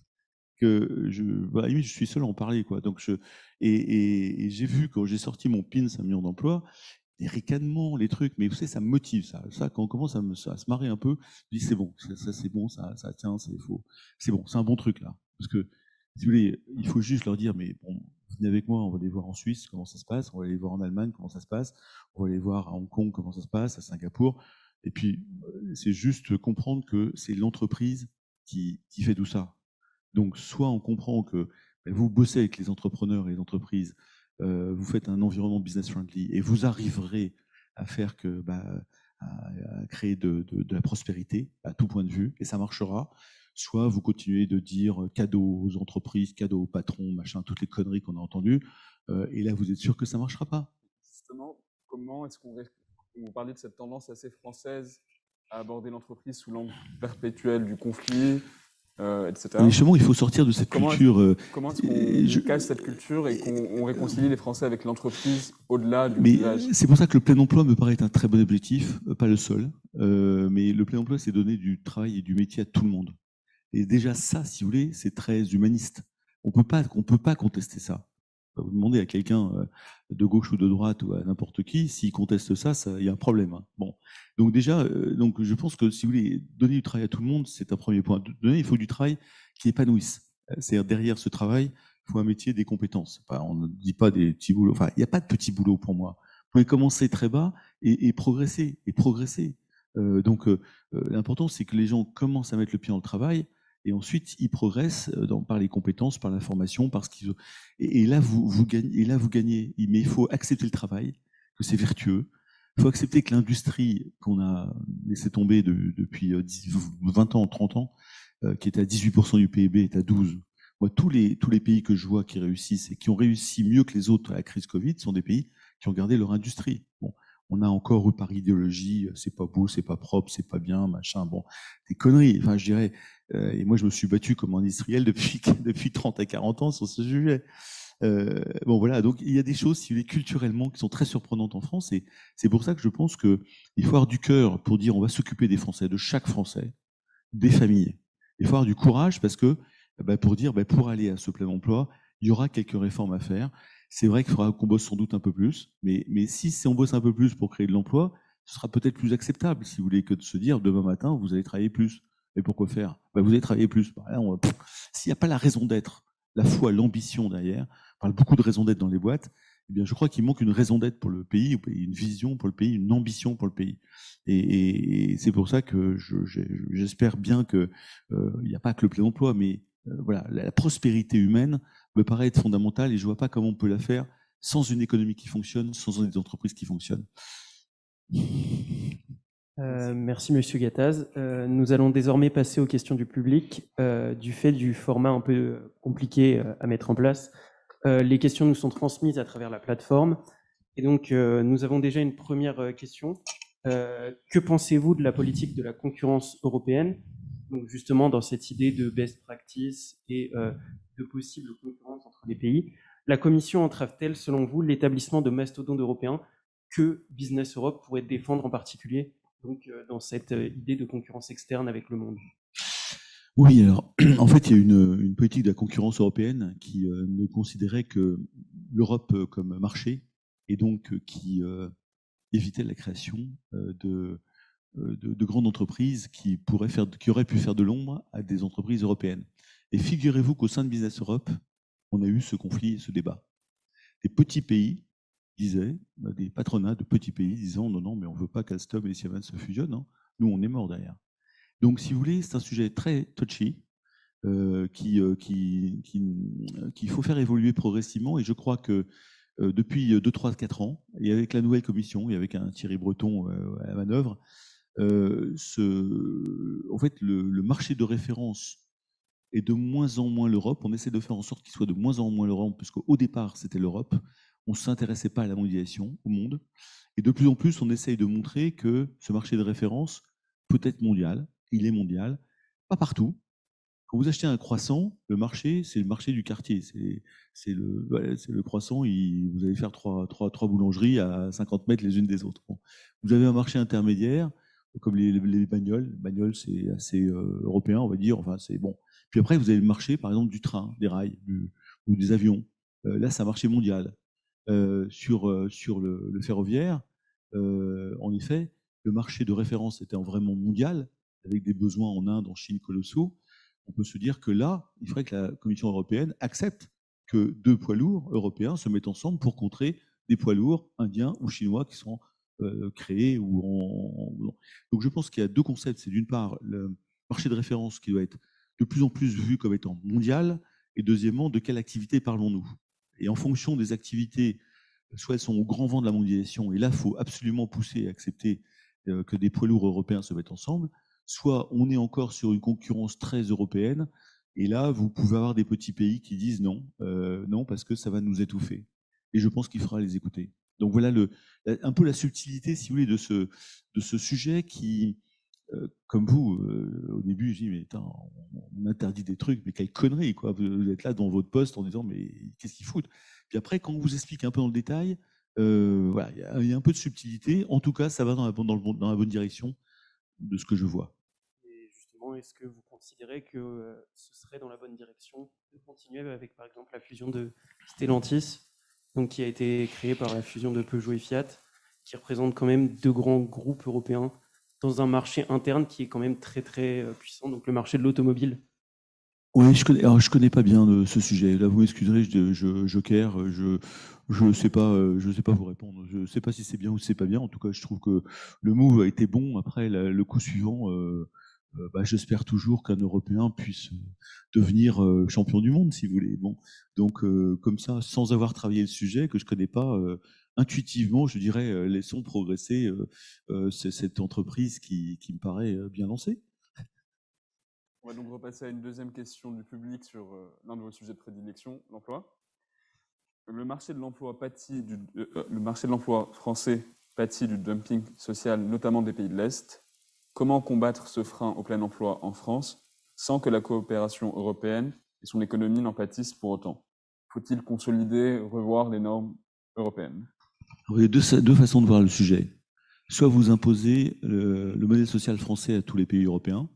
que je, bah, à la limite, je suis seul à en parler, quoi. Donc je, et, et, et j'ai vu quand j'ai sorti mon pin, un million d'emplois, les ricanements, les trucs, mais vous savez, ça me motive, ça. Ça, quand on commence à, me, à se marrer un peu, je dis c'est bon, ça, ça c'est bon, ça, ça tient, c'est faux. C'est bon, c'est un bon truc, là. Parce que, si vous voulez, il faut juste leur dire, mais bon, venez avec moi, on va aller voir en Suisse comment ça se passe, on va aller voir en Allemagne comment ça se passe, on va aller voir à Hong Kong comment ça se passe, à Singapour. Et puis, c'est juste comprendre que c'est l'entreprise qui, qui fait tout ça. Donc, soit on comprend que ben, vous bossez avec les entrepreneurs et les entreprises, euh, vous faites un environnement business friendly et vous arriverez à faire que, bah, à, à créer de, de, de la prospérité à tout point de vue, et ça marchera. Soit vous continuez de dire cadeau aux entreprises, cadeau aux patrons, machin, toutes les conneries qu'on a entendues, euh, et là vous êtes sûr que ça marchera pas. Justement, comment est-ce qu'on vous parlez de cette tendance assez française à aborder l'entreprise sous l'angle perpétuel du conflit? Euh, et cetera. Et justement, il faut sortir de cette comment culture. Est comment est-ce qu'on je... casse cette culture et qu'on réconcilie les Français avec l'entreprise au-delà du mais village? C'est pour ça que le plein emploi me paraît être un très bon objectif, pas le seul. Euh, mais le plein emploi, c'est donner du travail et du métier à tout le monde. Et déjà ça, si vous voulez, c'est très humaniste. On peut pas, on peut pas contester ça. Vous demandez à quelqu'un de gauche ou de droite ou à n'importe qui, s'il conteste ça, il y a un problème. Hein. Bon, donc déjà, euh, donc je pense que si vous voulez donner du travail à tout le monde, c'est un premier point. Donner, il faut du travail qui épanouisse. C'est-à-dire derrière ce travail, il faut un métier, des compétences. Pas, on ne dit pas des petits boulots. Enfin, il n'y a pas de petits boulots pour moi. Vous pouvez commencer très bas et, et progresser, et progresser. Euh, donc, euh, l'important, c'est que les gens commencent à mettre le pied dans le travail et ensuite ils progressent dans, par les compétences, par la formation, parce qu'ils et, et là vous, vous gagnez. Et là vous gagnez. Mais il faut accepter le travail, que c'est vertueux. Il faut accepter que l'industrie qu'on a laissé tomber de, depuis dix, vingt ans, trente ans, euh, qui était à dix-huit pour cent du P I B, est à douze pour cent. Moi, tous les, tous les pays que je vois qui réussissent et qui ont réussi mieux que les autres à la crise Covid sont des pays qui ont gardé leur industrie. Bon, on a encore eu par idéologie, c'est pas beau, c'est pas propre, c'est pas bien, machin, bon, des conneries. Enfin, je dirais, euh, et moi, je me suis battu comme industriel depuis, depuis trente à quarante ans sur ce sujet. Euh, bon, voilà, donc il y a des choses, si vous voulez, culturellement, qui sont très surprenantes en France, et c'est pour ça que je pense qu'il faut avoir du cœur pour dire on va s'occuper des Français, de chaque Français, des familles. Il faut avoir du courage parce que, bah, pour dire, bah, pour aller à ce plein emploi, il y aura quelques réformes à faire. C'est vrai qu'il faudra qu'on bosse sans doute un peu plus, mais, mais si, si on bosse un peu plus pour créer de l'emploi, ce sera peut-être plus acceptable, si vous voulez, que de se dire demain matin, vous allez travailler plus. Et pourquoi faire? Bah, vous allez travailler plus. Bah, là, on... S'il n'y a pas la raison d'être, la foi, l'ambition derrière, on parle beaucoup de raison d'être dans les boîtes, eh bien, je crois qu'il manque une raison d'être pour le pays, une vision pour le pays, une ambition pour le pays. Et, et, et c'est pour ça que je, j'espère bien qu'il euh, n'y a pas que le plein emploi, mais euh, voilà, la, la prospérité humaine me paraît être fondamentale et je ne vois pas comment on peut la faire sans une économie qui fonctionne, sans des entreprises qui fonctionnent. Euh, merci Monsieur Gattaz. Euh, nous allons désormais passer aux questions du public. Euh, du fait du format un peu compliqué euh, à mettre en place, euh, les questions nous sont transmises à travers la plateforme. Et donc, euh, nous avons déjà une première question. Euh, que pensez-vous de la politique de la concurrence européenne? Donc justement, dans cette idée de best practice et euh, de possible concurrence entre les pays, la Commission entrave-t-elle, selon vous, l'établissement de mastodontes européens que Business Europe pourrait défendre en particulier, donc euh, dans cette euh, idée de concurrence externe avec le monde? Oui, alors en fait, il y a une, une politique de la concurrence européenne qui euh, ne considérait que l'Europe comme marché et donc euh, qui euh, évitait la création euh, de, euh, de, de grandes entreprises qui, pourraient faire, qui auraient pu faire de l'ombre à des entreprises européennes. Et figurez-vous qu'au sein de Business Europe, on a eu ce conflit, ce débat. Des petits pays disaient, des patronats de petits pays disant non, non, mais on ne veut pas qu'Alstom et Siemens se fusionnent, hein. Nous, on est morts derrière. Donc, si vous voulez, c'est un sujet très touchy euh, qui, euh, qui, qui, qu'il faut faire évoluer progressivement. Et je crois que euh, depuis deux, trois, quatre ans, et avec la nouvelle commission, et avec un Thierry Breton euh, à la manœuvre, euh, ce, en fait, le, le marché de référence est de moins en moins l'Europe. On essaie de faire en sorte qu'il soit de moins en moins l'Europe, puisqu'au départ, c'était l'Europe. On ne s'intéressait pas à la mondialisation, au monde. Et de plus en plus, on essaye de montrer que ce marché de référence peut être mondial. Il est mondial. Pas partout. Quand vous achetez un croissant, le marché, c'est le marché du quartier. C'est, c'est, le, ouais, c'est le croissant, il, vous allez faire trois, trois, trois boulangeries à cinquante mètres les unes des autres. Bon. Vous avez un marché intermédiaire, comme les, les bagnoles. Les bagnoles, c'est assez euh, européen, on va dire. Enfin, c'est bon. Puis après, vous avez le marché, par exemple, du train, des rails, du, ou des avions. Euh, là, c'est un marché mondial. Euh, sur, euh, sur le, le ferroviaire, euh, en effet, le marché de référence était vraiment mondial, avec des besoins en Inde, en Chine colossaux. On peut se dire que là, il faudrait que la Commission européenne accepte que deux poids lourds européens se mettent ensemble pour contrer des poids lourds indiens ou chinois qui sont euh, créés. Ou en... Donc je pense qu'il y a deux concepts. C'est d'une part le marché de référence qui doit être de plus en plus vu comme étant mondial, et deuxièmement, de quelle activité parlons-nous? Et en fonction des activités, soit elles sont au grand vent de la mondialisation, et là, il faut absolument pousser et accepter euh, que des poids lourds européens se mettent ensemble, soit on est encore sur une concurrence très européenne, et là, vous pouvez avoir des petits pays qui disent non, euh, non, parce que ça va nous étouffer. Et je pense qu'il faudra les écouter. Donc voilà le, un peu la subtilité, si vous voulez, de ce, de ce sujet qui, euh, comme vous, euh, au début, je dis, mais attends, on interdit des trucs, mais quelle connerie, quoi. Vous êtes là dans votre poste en disant, mais qu'est-ce qu'ils foutent? Puis après, quand on vous explique un peu dans le détail, euh, voilà, il y a, y a un peu de subtilité. En tout cas, ça va dans la, dans le, dans la bonne direction de ce que je vois. Et justement, est-ce que vous considérez que euh, ce serait dans la bonne direction de continuer avec, par exemple, la fusion de Stellantis, donc qui a été créée par la fusion de Peugeot et Fiat, qui représente quand même deux grands groupes européens dans un marché interne qui est quand même très très puissant, donc le marché de l'automobile? Oui, je connais, alors je connais pas bien euh, ce sujet. Là, vous m'excuserez, je, je, joker, je je ne sais pas, euh, je sais pas vous répondre. Je ne sais pas si c'est bien ou si c'est pas bien. En tout cas, je trouve que le move a été bon. Après, la- le coup suivant, euh, euh, bah, j'espère toujours qu'un Européen puisse euh, devenir euh, champion du monde, si vous voulez. Bon, donc euh, comme ça, sans avoir travaillé le sujet que je connais pas, euh, intuitivement, je dirais, euh, laissons progresser euh, euh, c- cette entreprise qui, qui me paraît euh, bien lancée. On va donc repasser à une deuxième question du public sur euh, l'un de vos sujets de prédilection, l'emploi. Le marché de l'emploi pâtit du, euh, le marché de l'emploi français pâtit du dumping social, notamment des pays de l'Est. Comment combattre ce frein au plein emploi en France sans que la coopération européenne et son économie n'en pâtissent pour autant? Faut-il consolider, revoir les normes européennes? Alors, il y a deux, deux façons de voir le sujet. Soit vous imposez le, le modèle social français à tous les pays européens.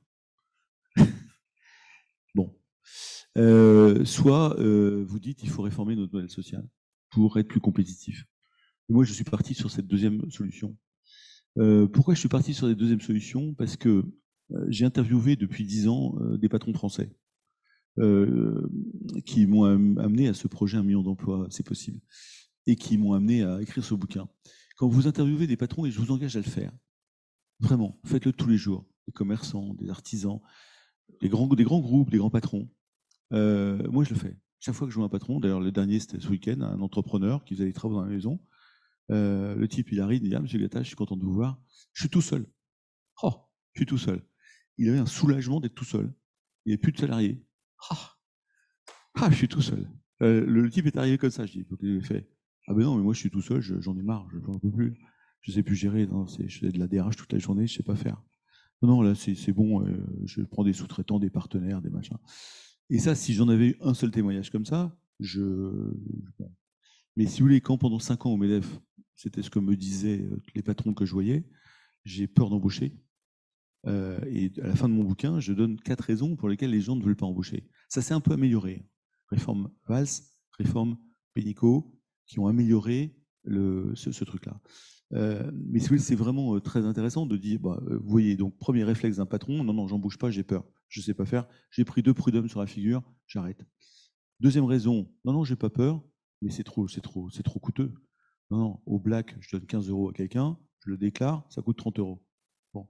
Bon. Euh, soit euh, vous dites il faut réformer notre modèle social pour être plus compétitif. Et moi, je suis parti sur cette deuxième solution. Euh, pourquoi je suis parti sur cette deuxième solution? Parce que euh, j'ai interviewé depuis dix ans euh, des patrons français euh, qui m'ont amené à ce projet un million d'emplois, c'est possible, et qui m'ont amené à écrire ce bouquin. Quand vous interviewez des patrons, et je vous engage à le faire, vraiment, faites-le tous les jours, des commerçants, des artisans, des grands, des grands groupes, des grands patrons. Euh, moi, je le fais. Chaque fois que je vois un patron, d'ailleurs, le dernier, c'était ce week-end, un entrepreneur qui faisait des travaux dans la maison. Euh, le type, il arrive, il dit ah, monsieur Gattaz, je suis content de vous voir. Je suis tout seul. Oh, je suis tout seul. Il avait un soulagement d'être tout seul. Il n'y avait plus de salariés. Ah, ah, je suis tout seul. Euh, le, le type est arrivé comme ça. Je dis donc, il fait ah ben non, mais moi, je suis tout seul, je- j'en ai marre, je n'en peux plus. Je ne sais plus gérer. Non, c'est, je fais de la D R H toute la journée, je ne sais pas faire. Non, non, là, c'est, c'est bon. Euh, je prends des sous-traitants, des partenaires, des machins. Et ça, si j'en avais eu un seul témoignage comme ça, je. Bon. Mais si vous voulez, quand pendant cinq ans au MEDEF, c'était ce que me disaient euh, les patrons que je voyais, j'ai peur d'embaucher. Euh, et à la fin de mon bouquin, je donne quatre raisons pour lesquelles les gens ne veulent pas embaucher. Ça s'est un peu amélioré. Réforme Valls, réforme Pénicaud, qui ont amélioré le, ce, ce truc-là. Euh, mais si vous voulez, c'est vraiment euh, très intéressant de dire, bah, euh, vous voyez, donc premier réflexe d'un patron, non, non, j'embauche pas, j'ai peur, je sais pas faire, j'ai pris deux prud'hommes sur la figure, j'arrête. Deuxième raison, non, non, j'ai pas peur, mais c'est trop, c'est trop, c'est trop coûteux. Non, non, au black, je donne quinze euros à quelqu'un, je le déclare, ça coûte trente euros. Bon.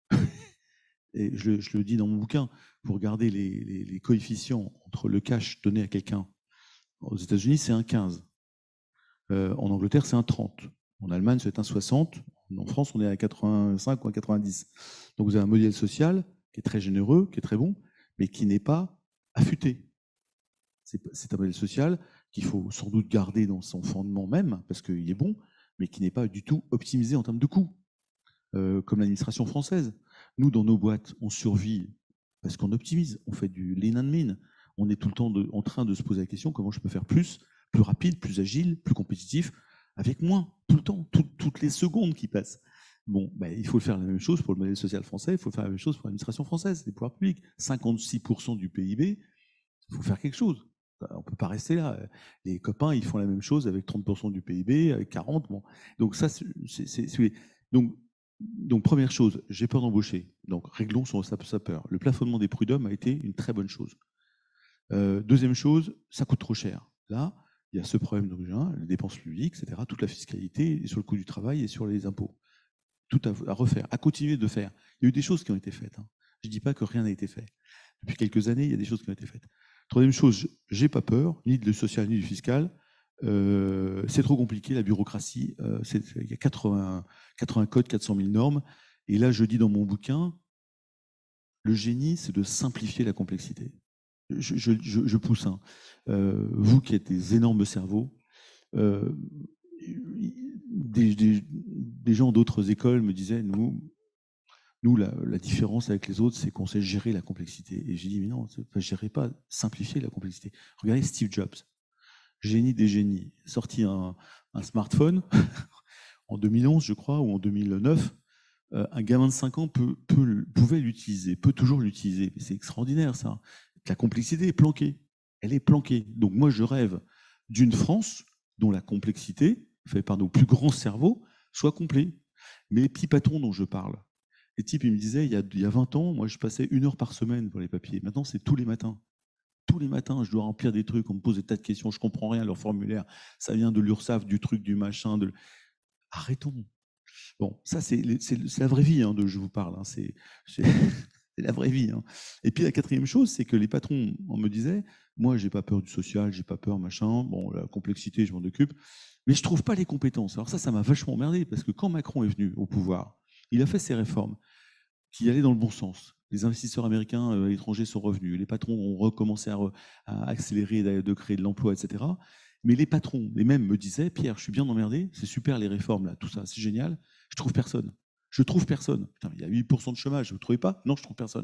Et je le, je le dis dans mon bouquin, vous regardez les, les, les coefficients entre le cash donné à quelqu'un. Aux États-Unis, c'est un quinze. Euh, en Angleterre, c'est un trente. En Allemagne, c'est un soixante. En France, on est à quatre-vingt-cinq ou à quatre-vingt-dix. Donc vous avez un modèle social qui est très généreux, qui est très bon, mais qui n'est pas affûté. C'est un modèle social qu'il faut sans doute garder dans son fondement même, parce qu'il est bon, mais qui n'est pas du tout optimisé en termes de coûts, euh, comme l'administration française. Nous, dans nos boîtes, on survit parce qu'on optimise, on fait du lean and mean. On est tout le temps de, en train de se poser la question comment je peux faire plus, plus rapide, plus agile, plus compétitif, avec moins, tout le temps, tout, toutes les secondes qui passent. Bon, ben, il faut faire la même chose pour le modèle social français, il faut faire la même chose pour l'administration française, les pouvoirs publics. cinquante-six pour cent du P I B, il faut faire quelque chose. On ne peut pas rester là. Les copains, ils font la même chose avec trente pour cent du P I B, avec quarante. Bon. Donc ça, c'est donc donc première chose, j'ai peur d'embaucher. Donc réglons son sa, sa peur. Le plafonnement des prud'hommes a été une très bonne chose. Euh, deuxième chose, ça coûte trop cher. Là, il y a ce problème d'origine, les dépenses publiques, et cetera. Toute la fiscalité sur le coût du travail et sur les impôts. Tout à, à refaire, à continuer de faire. Il y a eu des choses qui ont été faites. Hein. Je ne dis pas que rien n'a été fait. Depuis quelques années, il y a des choses qui ont été faites. Troisième chose, j'ai pas peur, ni du social, ni du fiscal. Euh, c'est trop compliqué, la bureaucratie. Euh, il y a quatre-vingts, quatre-vingts codes, quatre cent mille normes. Et là, je dis dans mon bouquin, le génie, c'est de simplifier la complexité. Je, je, je, je pousse. Hein. Euh, vous qui êtes des énormes cerveaux, euh, des, des, des gens d'autres écoles me disaient, nous, nous la, la différence avec les autres, c'est qu'on sait gérer la complexité. Et j'ai dit, mais non, ne gérez pas, simplifier la complexité. Regardez Steve Jobs, génie des génies, sorti un, un smartphone en deux mille onze, je crois, ou en deux mille neuf. Euh, un gamin de cinq ans peut, peut, pouvait l'utiliser, peut toujours l'utiliser. C'est extraordinaire, ça. La complexité est planquée. Elle est planquée. Donc moi, je rêve d'une France dont la complexité, faite par nos plus grands cerveaux, soit complète. Mais les petits patrons dont je parle, les types, ils me disaient, il y a, il y a vingt ans, moi, je passais une heure par semaine pour les papiers. Maintenant, c'est tous les matins. tous les matins, je dois remplir des trucs, on me pose des tas de questions, je ne comprends rien, leur formulaire, ça vient de l'URSSAF, du truc, du machin. De... Arrêtons. Bon, ça, c'est la vraie vie hein, de je vous parle. Hein, c'est la vraie vie. Hein. Et puis la quatrième chose, c'est que les patrons, on me disait, moi, j'ai pas peur du social, j'ai pas peur, machin. Bon, la complexité, je m'en occupe. Mais je trouve pas les compétences. Alors ça, ça m'a vachement emmerdé, parce que quand Macron est venu au pouvoir, il a fait ses réformes qui allaient dans le bon sens. Les investisseurs américains euh, étrangers sont revenus. Les patrons ont recommencé à, re, à accélérer, de créer de l'emploi, et cetera. Mais les patrons, les mêmes, me disaient, Pierre, je suis bien emmerdé, c'est super les réformes, là, tout ça, c'est génial. Je trouve personne. Je trouve personne. Putain, il y a huit pour cent de chômage, vous ne trouvez pas? Non, je trouve personne.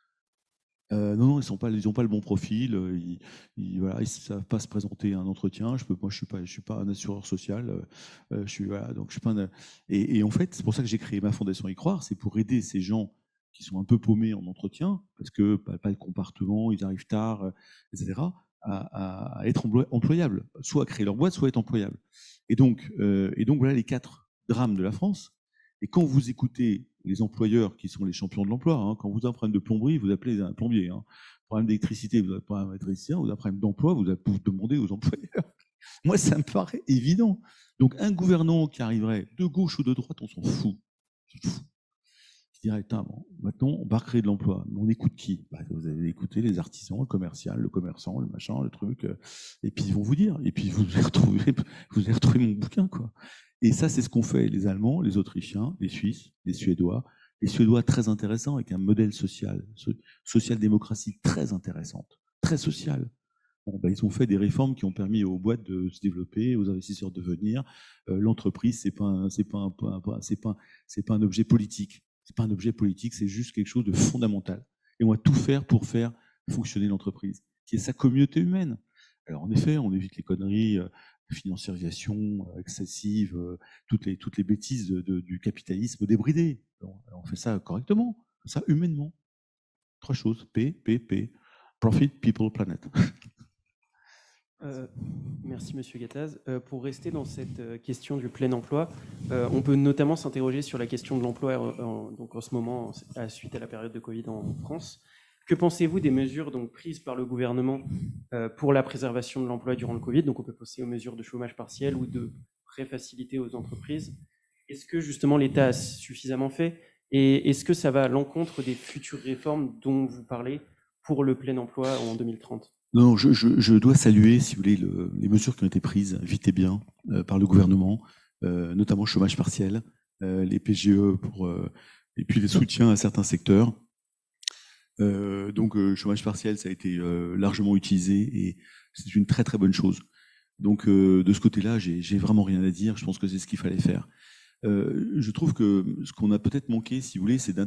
Euh, non, non, ils n'ont pas, pas le bon profil, ils ne voilà, savent pas se présenter à un entretien. Je peux, moi, je ne suis, pas, je suis pas un assureur social. Euh, je suis, voilà, donc je suis pas un, et, et en fait, c'est pour ça que j'ai créé ma fondation Y Croire, c'est pour aider ces gens qui sont un peu paumés en entretien, parce que pas, pas de comportement, ils arrivent tard, et cetera, à, à être employables, soit à créer leur boîte, soit à être employables. Et donc, euh, et donc voilà les quatre drames de la France. Et quand vous écoutez les employeurs qui sont les champions de l'emploi, hein, quand vous avez un problème de plomberie, vous appelez un plombier. Hein. Problème d'électricité, vous avez un problème d'électricien, vous avez un problème d'emploi, vous, vous demandez aux employeurs. Moi, ça me paraît évident. Donc, un gouvernant qui arriverait de gauche ou de droite, on s'en fout. On s'en fout. Qui dirait, bon, maintenant, on va créer de l'emploi. Mais on écoute qui? Bah, vous allez écouter les artisans, le commercial, le commerçant, le machin, le truc. Euh, et puis, ils vont vous dire. Et puis, vous allez retrouver, vous allez retrouver mon bouquin, quoi. Et ça, c'est ce qu'ont fait les Allemands, les Autrichiens, les Suisses, les Suédois. Les Suédois, très intéressants, avec un modèle social, social-démocratie très intéressante, très sociale. Bon, ben, ils ont fait des réformes qui ont permis aux boîtes de se développer, aux investisseurs de venir. Euh, L'entreprise, c'est pas, c'est pas, c'est pas, c'est pas un objet politique. C'est pas un objet politique, c'est juste quelque chose de fondamental. Et on va tout faire pour faire fonctionner l'entreprise, qui est sa communauté humaine. Alors en effet, on évite les conneries, euh, financiarisation excessive, euh, toutes les toutes les bêtises de, de, du capitalisme débridé. Alors, on fait ça correctement, ça humainement. Trois choses, P, P, P. Profit, People, Planet. Euh, merci Monsieur Gattaz. Euh, pour rester dans cette euh, question du plein emploi, euh, on peut notamment s'interroger sur la question de l'emploi euh, donc en ce moment, à, suite à la période de Covid en France. Que pensez-vous des mesures donc, prises par le gouvernement euh, pour la préservation de l'emploi durant le Covid? Donc on peut penser aux mesures de chômage partiel ou de prêts facilités aux entreprises. Est-ce que justement l'État a suffisamment fait? Et est-ce que ça va à l'encontre des futures réformes dont vous parlez pour le plein emploi en deux mille trente? Non, je, je, je dois saluer, si vous voulez, le, les mesures qui ont été prises vite et bien euh, par le gouvernement, euh, notamment le chômage partiel, euh, les P G E pour, euh, et puis les soutiens à certains secteurs. Euh, donc, euh, chômage partiel, ça a été euh, largement utilisé et c'est une très très bonne chose. Donc, euh, de ce côté-là, j'ai vraiment rien à dire. Je pense que c'est ce qu'il fallait faire. Euh, je trouve que ce qu'on a peut-être manqué, si vous voulez, c'est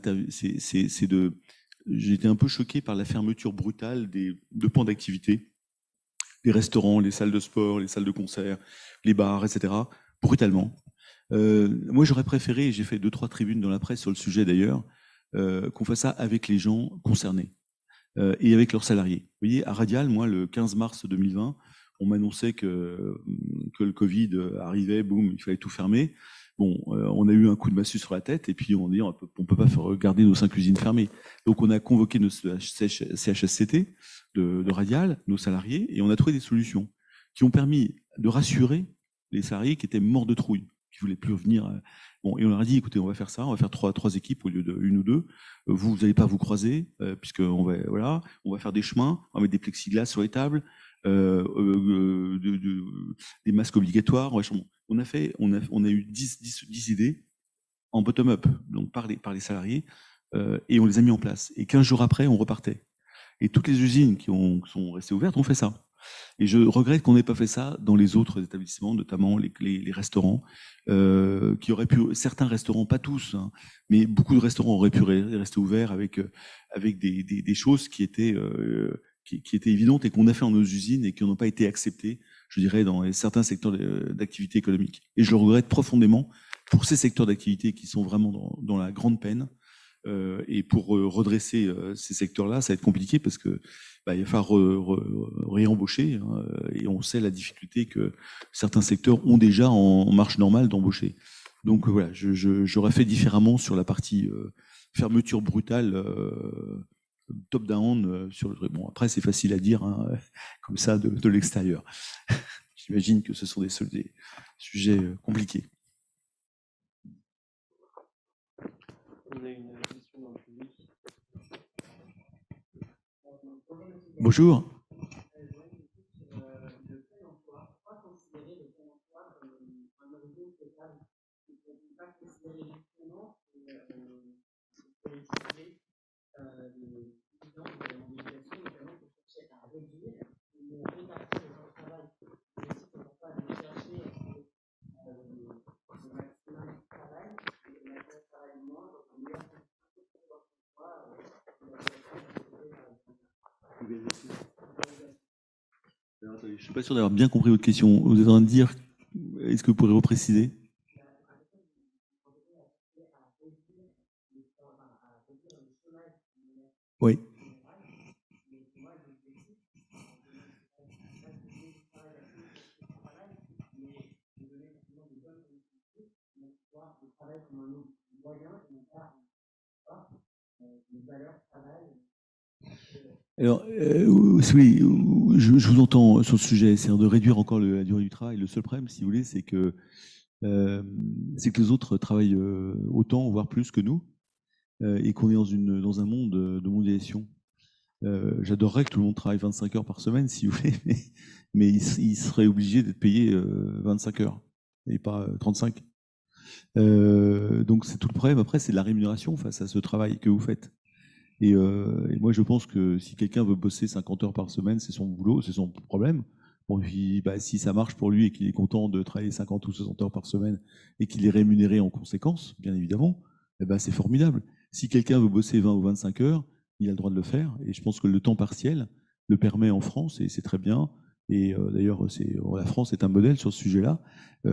de... J'ai été un peu choqué par la fermeture brutale des, de pans d'activité, les restaurants, les salles de sport, les salles de concert, les bars, et cetera, brutalement. Euh, moi, j'aurais préféré, et j'ai fait deux, trois tribunes dans la presse sur le sujet d'ailleurs, euh, qu'on fasse ça avec les gens concernés euh, et avec leurs salariés. Vous voyez, à Radial, moi, le quinze mars deux mille vingt, on m'annonçait que, que le Covid arrivait, boum, il fallait tout fermer. Bon, euh, on a eu un coup de massue sur la tête et puis on dit on peut, on peut pas faire garder nos cinq usines fermées. Donc on a convoqué nos C H S C T de, de Radial, nos salariés, et on a trouvé des solutions qui ont permis de rassurer les salariés qui étaient morts de trouille, qui voulaient plus revenir. Bon, et on leur a dit écoutez, on va faire ça, on va faire trois, trois équipes au lieu de une ou deux. Vous, vous n'allez pas vous croiser euh, puisque on va voilà, on va faire des chemins, on va mettre des plexiglas sur les tables. Euh, euh, de, de, des masques obligatoires. On a fait, on a, on a eu dix, dix, dix idées en bottom-up, donc par les, par les salariés, euh, et on les a mis en place. Et quinze jours après, on repartait. Et toutes les usines qui, ont, qui sont restées ouvertes ont fait ça. Et je regrette qu'on n'ait pas fait ça dans les autres établissements, notamment les, les, les restaurants, euh, qui auraient pu, certains restaurants, pas tous, hein, mais beaucoup de restaurants auraient pu rester ouverts avec, avec des, des, des choses qui étaient euh, Qui, qui étaient évidentes et qu'on a fait dans nos usines et qui n'ont pas été acceptées, je dirais, dans certains secteurs d'activité économique. Et je le regrette profondément pour ces secteurs d'activité qui sont vraiment dans, dans la grande peine. Euh, et pour euh, redresser euh, ces secteurs-là, ça va être compliqué parce que bah, il va falloir re, re, réembaucher. Hein, et on sait la difficulté que certains secteurs ont déjà en, en marche normale d'embaucher. Donc euh, voilà, je, je, j'aurais fait différemment sur la partie euh, fermeture brutale. Euh, top-down euh, sur le truc. Bon, après, c'est facile à dire, hein, comme ça, de, de l'extérieur. J'imagine que ce sont des, des sujets euh, compliqués. On a une question dans le public. Bonjour. Alors, attendez, je ne suis pas sûr d'avoir bien compris votre question. Vous êtes en train de dire, est-ce que vous pourrez repréciser? Oui. Alors, euh, oui, je, je vous entends sur le sujet, c'est de réduire encore le, la durée du travail. Le seul problème, si vous voulez, c'est que, euh, c'est que les autres travaillent euh, autant, voire plus que nous, euh, et qu'on est dans, une, dans un monde de mondialisation. Euh, J'adorerais que tout le monde travaille vingt-cinq heures par semaine, si vous voulez, mais, mais il, il serait obligé d'être payé euh, vingt-cinq heures, et pas euh, trente-cinq. Euh, donc c'est tout le problème. Après, c'est la rémunération face à ce travail que vous faites. Et, euh, et moi, je pense que si quelqu'un veut bosser cinquante heures par semaine, c'est son boulot, c'est son problème. Bon, puis, bah, si ça marche pour lui et qu'il est content de travailler cinquante ou soixante heures par semaine et qu'il est rémunéré en conséquence, bien évidemment, eh ben, c'est formidable. Si quelqu'un veut bosser vingt ou vingt-cinq heures, il a le droit de le faire. Et je pense que le temps partiel le permet en France et c'est très bien. Et euh, d'ailleurs, la France est un modèle sur ce sujet-là.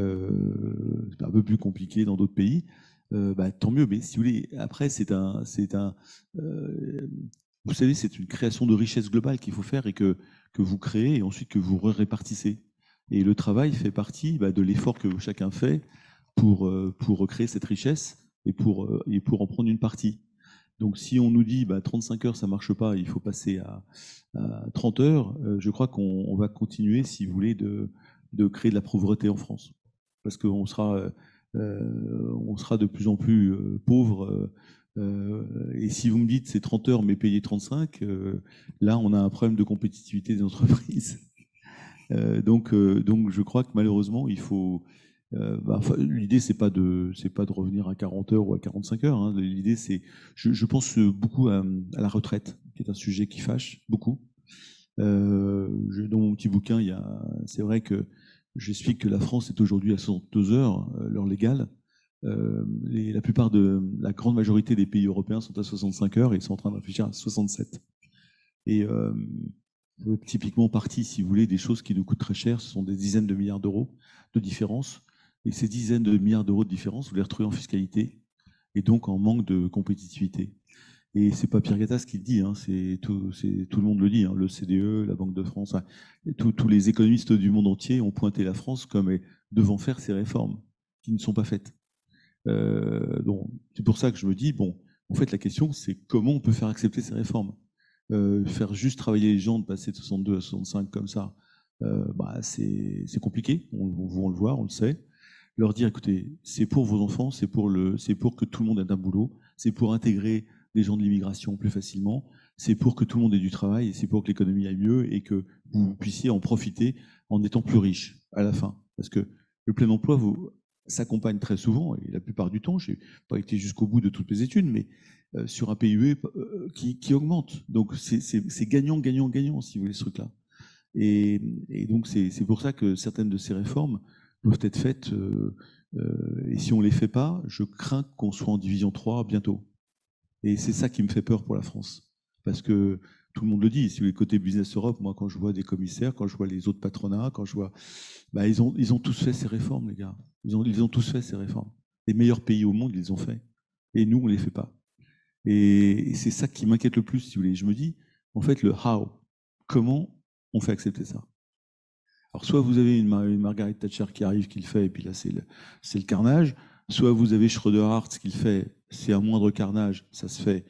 Euh, c'est un peu plus compliqué dans d'autres pays. Euh, bah, tant mieux. Mais si vous voulez, après, c'est un, c'est un, euh, vous savez, c'est une création de richesse globale qu'il faut faire et que que vous créez et ensuite que vous répartissez. Et le travail fait partie bah, de l'effort que chacun fait pour euh, pour recréer cette richesse et pour euh, et pour en prendre une partie. Donc, si on nous dit bah, trente-cinq heures, ça marche pas, il faut passer à, à trente heures, euh, je crois qu'on on va continuer, si vous voulez, de, de créer de la pauvreté en France. Parce qu'on sera, euh, on sera de plus en plus euh, pauvre. Euh, et si vous me dites c'est trente heures, mais payé trente-cinq, euh, là, on a un problème de compétitivité des entreprises. Euh, donc, euh, donc, je crois que malheureusement, il faut. Euh, bah, l'idée, c'est pas de, c'est pas de revenir à quarante heures ou à quarante-cinq heures. Hein. L'idée, c'est, je, je pense beaucoup à, à la retraite, qui est un sujet qui fâche beaucoup. Euh, je, dans mon petit bouquin, il y a, c'est vrai que j'explique que la France est aujourd'hui à soixante-deux heures, euh, l'heure légale. Euh, les, la plupart de, la grande majorité des pays européens sont à soixante-cinq heures et ils sont en train de réfléchir à soixante-sept. Et euh, typiquement partie, si vous voulez, des choses qui nous coûtent très cher, ce sont des dizaines de milliards d'euros de différence. Et ces dizaines de milliards d'euros de différence, vous les retrouvez en fiscalité et donc en manque de compétitivité. Et c'est pas Pierre Gattaz qui le dit, hein, c'est tout, tout le monde le dit, hein, le C D E, la Banque de France, hein, tous, tous les économistes du monde entier ont pointé la France comme devant faire ces réformes qui ne sont pas faites. Euh, donc c'est pour ça que je me dis, bon, en fait la question c'est comment on peut faire accepter ces réformes. Euh, faire juste travailler les gens de passer de soixante-deux à soixante-cinq comme ça, euh, bah, c'est compliqué, on, on, on le voit, on le sait. Leur dire, écoutez, c'est pour vos enfants, c'est pour, le, c'est pour que tout le monde ait un boulot, c'est pour intégrer les gens de l'immigration plus facilement, c'est pour que tout le monde ait du travail, et c'est pour que l'économie aille mieux et que vous puissiez en profiter en étant plus riche à la fin. Parce que le plein emploi vous s'accompagne très souvent, et la plupart du temps, je n'ai pas été jusqu'au bout de toutes mes études, mais euh, sur un P I B euh, qui, qui augmente. Donc c'est gagnant, gagnant, gagnant, si vous voulez, ce truc-là. Et, et donc c'est pour ça que certaines de ces réformes doivent être faites, euh, euh, et si on ne les fait pas, je crains qu'on soit en division trois bientôt. Et c'est ça qui me fait peur pour la France. Parce que tout le monde le dit, si vous voulez, côté Business Europe, moi quand je vois des commissaires, quand je vois les autres patronats, quand je vois... Bah, ils, ont, ils ont tous fait ces réformes, les gars. Ils ont, ils ont tous fait ces réformes. Les meilleurs pays au monde, ils les ont fait. Et nous, on ne les fait pas. Et, et c'est ça qui m'inquiète le plus, si vous voulez. Je me dis, en fait, le how, comment on fait accepter ça? Alors, soit vous avez une, une Margaret Thatcher qui arrive, qui le fait, et puis là, c'est le, le carnage. Soit vous avez Schröder-Hartz qui le fait, c'est un moindre carnage, ça se fait.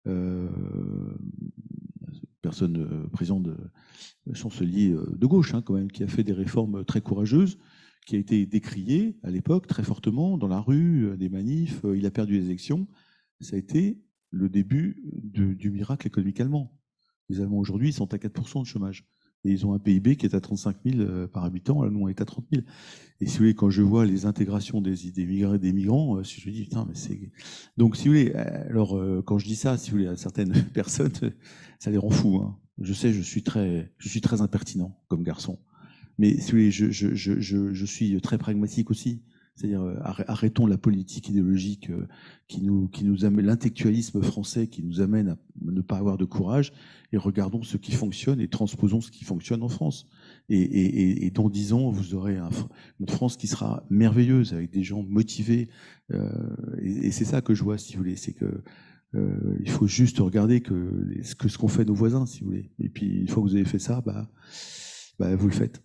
euh, personne euh, président de chancelier euh, de gauche, hein, quand même, qui a fait des réformes très courageuses, qui a été décrié à l'époque très fortement dans la rue, des manifs. Il a perdu les élections. Ça a été le début de, du miracle économique allemand. Les Allemands aujourd'hui, ils sont à quatre pour cent de chômage. Et ils ont un P I B qui est à trente-cinq mille par habitant, là, nous, on est à trente mille. Et si vous voulez, quand je vois les intégrations des, des migrants, des migrants, je me dis, putain, mais c'est... Donc, si vous voulez, alors, quand je dis ça, si vous voulez, à certaines personnes, ça les rend fous, hein. Je sais, je suis très, je suis très impertinent comme garçon. Mais si vous voulez, je, je, je, je, je suis très pragmatique aussi. C'est-à-dire, arrêtons la politique idéologique qui nous, qui nous amène, l'intellectualisme français qui nous amène à ne pas avoir de courage, et regardons ce qui fonctionne et transposons ce qui fonctionne en France. Et, et, et dans dix ans, vous aurez un, une France qui sera merveilleuse, avec des gens motivés. Euh, et, et c'est ça que je vois, si vous voulez, c'est que euh, il faut juste regarder que, ce que ce qu'ont fait nos voisins, si vous voulez. Et puis, une fois que vous avez fait ça, bah, bah, vous le faites.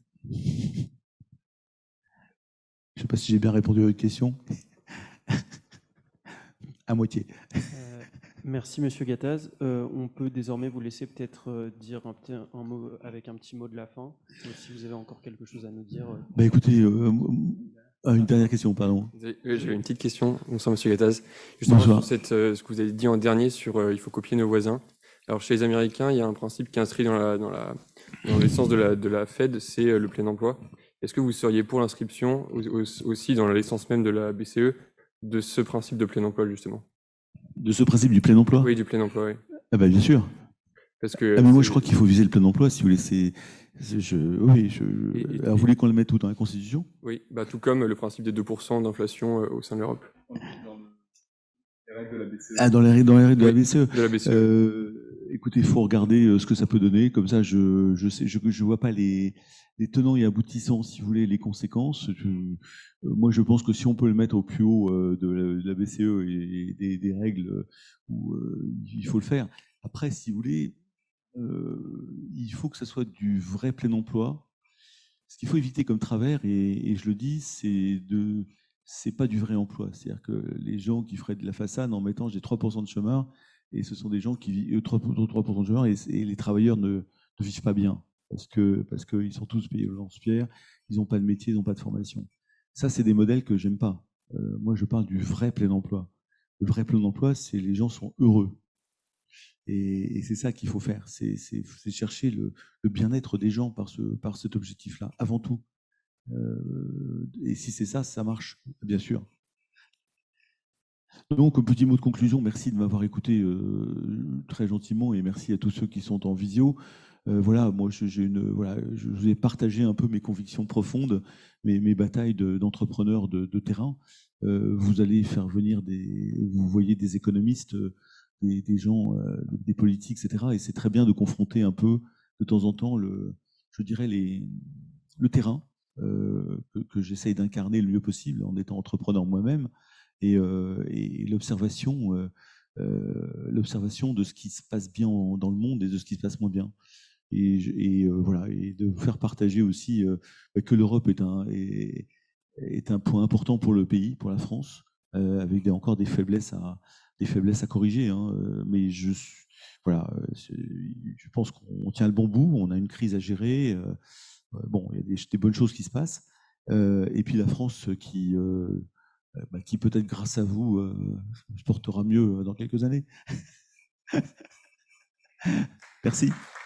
Je ne sais pas si j'ai bien répondu à votre question. À moitié. Euh, merci, Monsieur Gattaz. Euh, on peut désormais vous laisser peut-être euh, dire un, petit, un mot avec un petit mot de la fin. Euh, si vous avez encore quelque chose à nous dire. Euh... Bah écoutez, euh, une dernière question, pardon. Oui, j'avais une petite question. Bonsoir, Monsieur Gattaz. Justement, Bonsoir. sur cette, euh, ce que vous avez dit en dernier sur euh, il faut copier nos voisins. Alors, chez les Américains, il y a un principe qui est inscrit dans la, dans la, dans l'essence de la, de la Fed, c'est euh, le plein emploi. Est-ce que vous seriez pour l'inscription aussi dans l'essence même de la B C E de ce principe de plein emploi, justement? De ce principe du plein emploi? Oui, du plein emploi, oui. Ah bah bien sûr. Parce que ah mais moi je crois qu'il faut viser le plein emploi, si vous voulez. C'est, je, oui, je, et, et, alors, vous voulez qu'on le mette tout dans la Constitution? Oui, bah, tout comme le principe des deux pour cent d'inflation euh, au sein de l'Europe. Dans les règles de la B C E. Ah, dans les règles, dans les règles oui, de la B C E. De la B C E. Euh, écoutez, il faut regarder ce que ça peut donner. Comme ça, je je sais, je, je vois pas les, les tenants et aboutissants, si vous voulez, les conséquences. Je, euh, moi, je pense que si on peut le mettre au plus haut euh, de, la, de la B C E et, et des, des règles où euh, il faut le faire. Après, si vous voulez, euh, il faut que ça soit du vrai plein emploi. Ce qu'il faut éviter comme travers, et, et je le dis, c'est de c'est pas du vrai emploi. C'est-à-dire que les gens qui feraient de la façade en mettant j'ai trois pour cent de chômeurs, et ce sont des gens qui vivent trois pour cent de chômeurs, et, et les travailleurs ne, ne vivent pas bien parce que parce qu'ils sont tous payés au lance-pierre, ils n'ont pas de métier, ils n'ont pas de formation. Ça, c'est des modèles que j'aime pas. Euh, moi, je parle du vrai plein emploi. Le vrai plein emploi, c'est les gens sont heureux. Et, et c'est ça qu'il faut faire. C'est, c'est, c'est chercher le, le bien-être des gens par, ce, par cet objectif-là, avant tout. Euh, et si c'est ça, ça marche, bien sûr. Donc, un petit mot de conclusion. Merci de m'avoir écouté euh, très gentiment, et merci à tous ceux qui sont en visio. Euh, voilà, moi, je, j'ai une, voilà, je vous ai partagé un peu mes convictions profondes, mes, mes batailles de, d'entrepreneurs de, de terrain. Euh, vous allez faire venir des, vous voyez des économistes, des, des gens, euh, des politiques, et cetera. Et c'est très bien de confronter un peu de temps en temps le, je dirais les, le terrain euh, que, que j'essaye d'incarner le mieux possible en étant entrepreneur moi-même. Et, euh, et l'observation, euh, euh, l'observation de ce qui se passe bien dans le monde et de ce qui se passe moins bien. Et, et euh, voilà, et de vous faire partager aussi euh, que l'Europe est un, est, est un point important pour le pays, pour la France, euh, avec des, encore des faiblesses à, des faiblesses à corriger. Hein, mais je, voilà, je pense qu'on tient le bon bout, on a une crise à gérer. Euh, bon, il y a des, des bonnes choses qui se passent. Euh, et puis la France qui euh, Bah, qui peut-être grâce à vous euh, se portera mieux dans quelques années. Merci.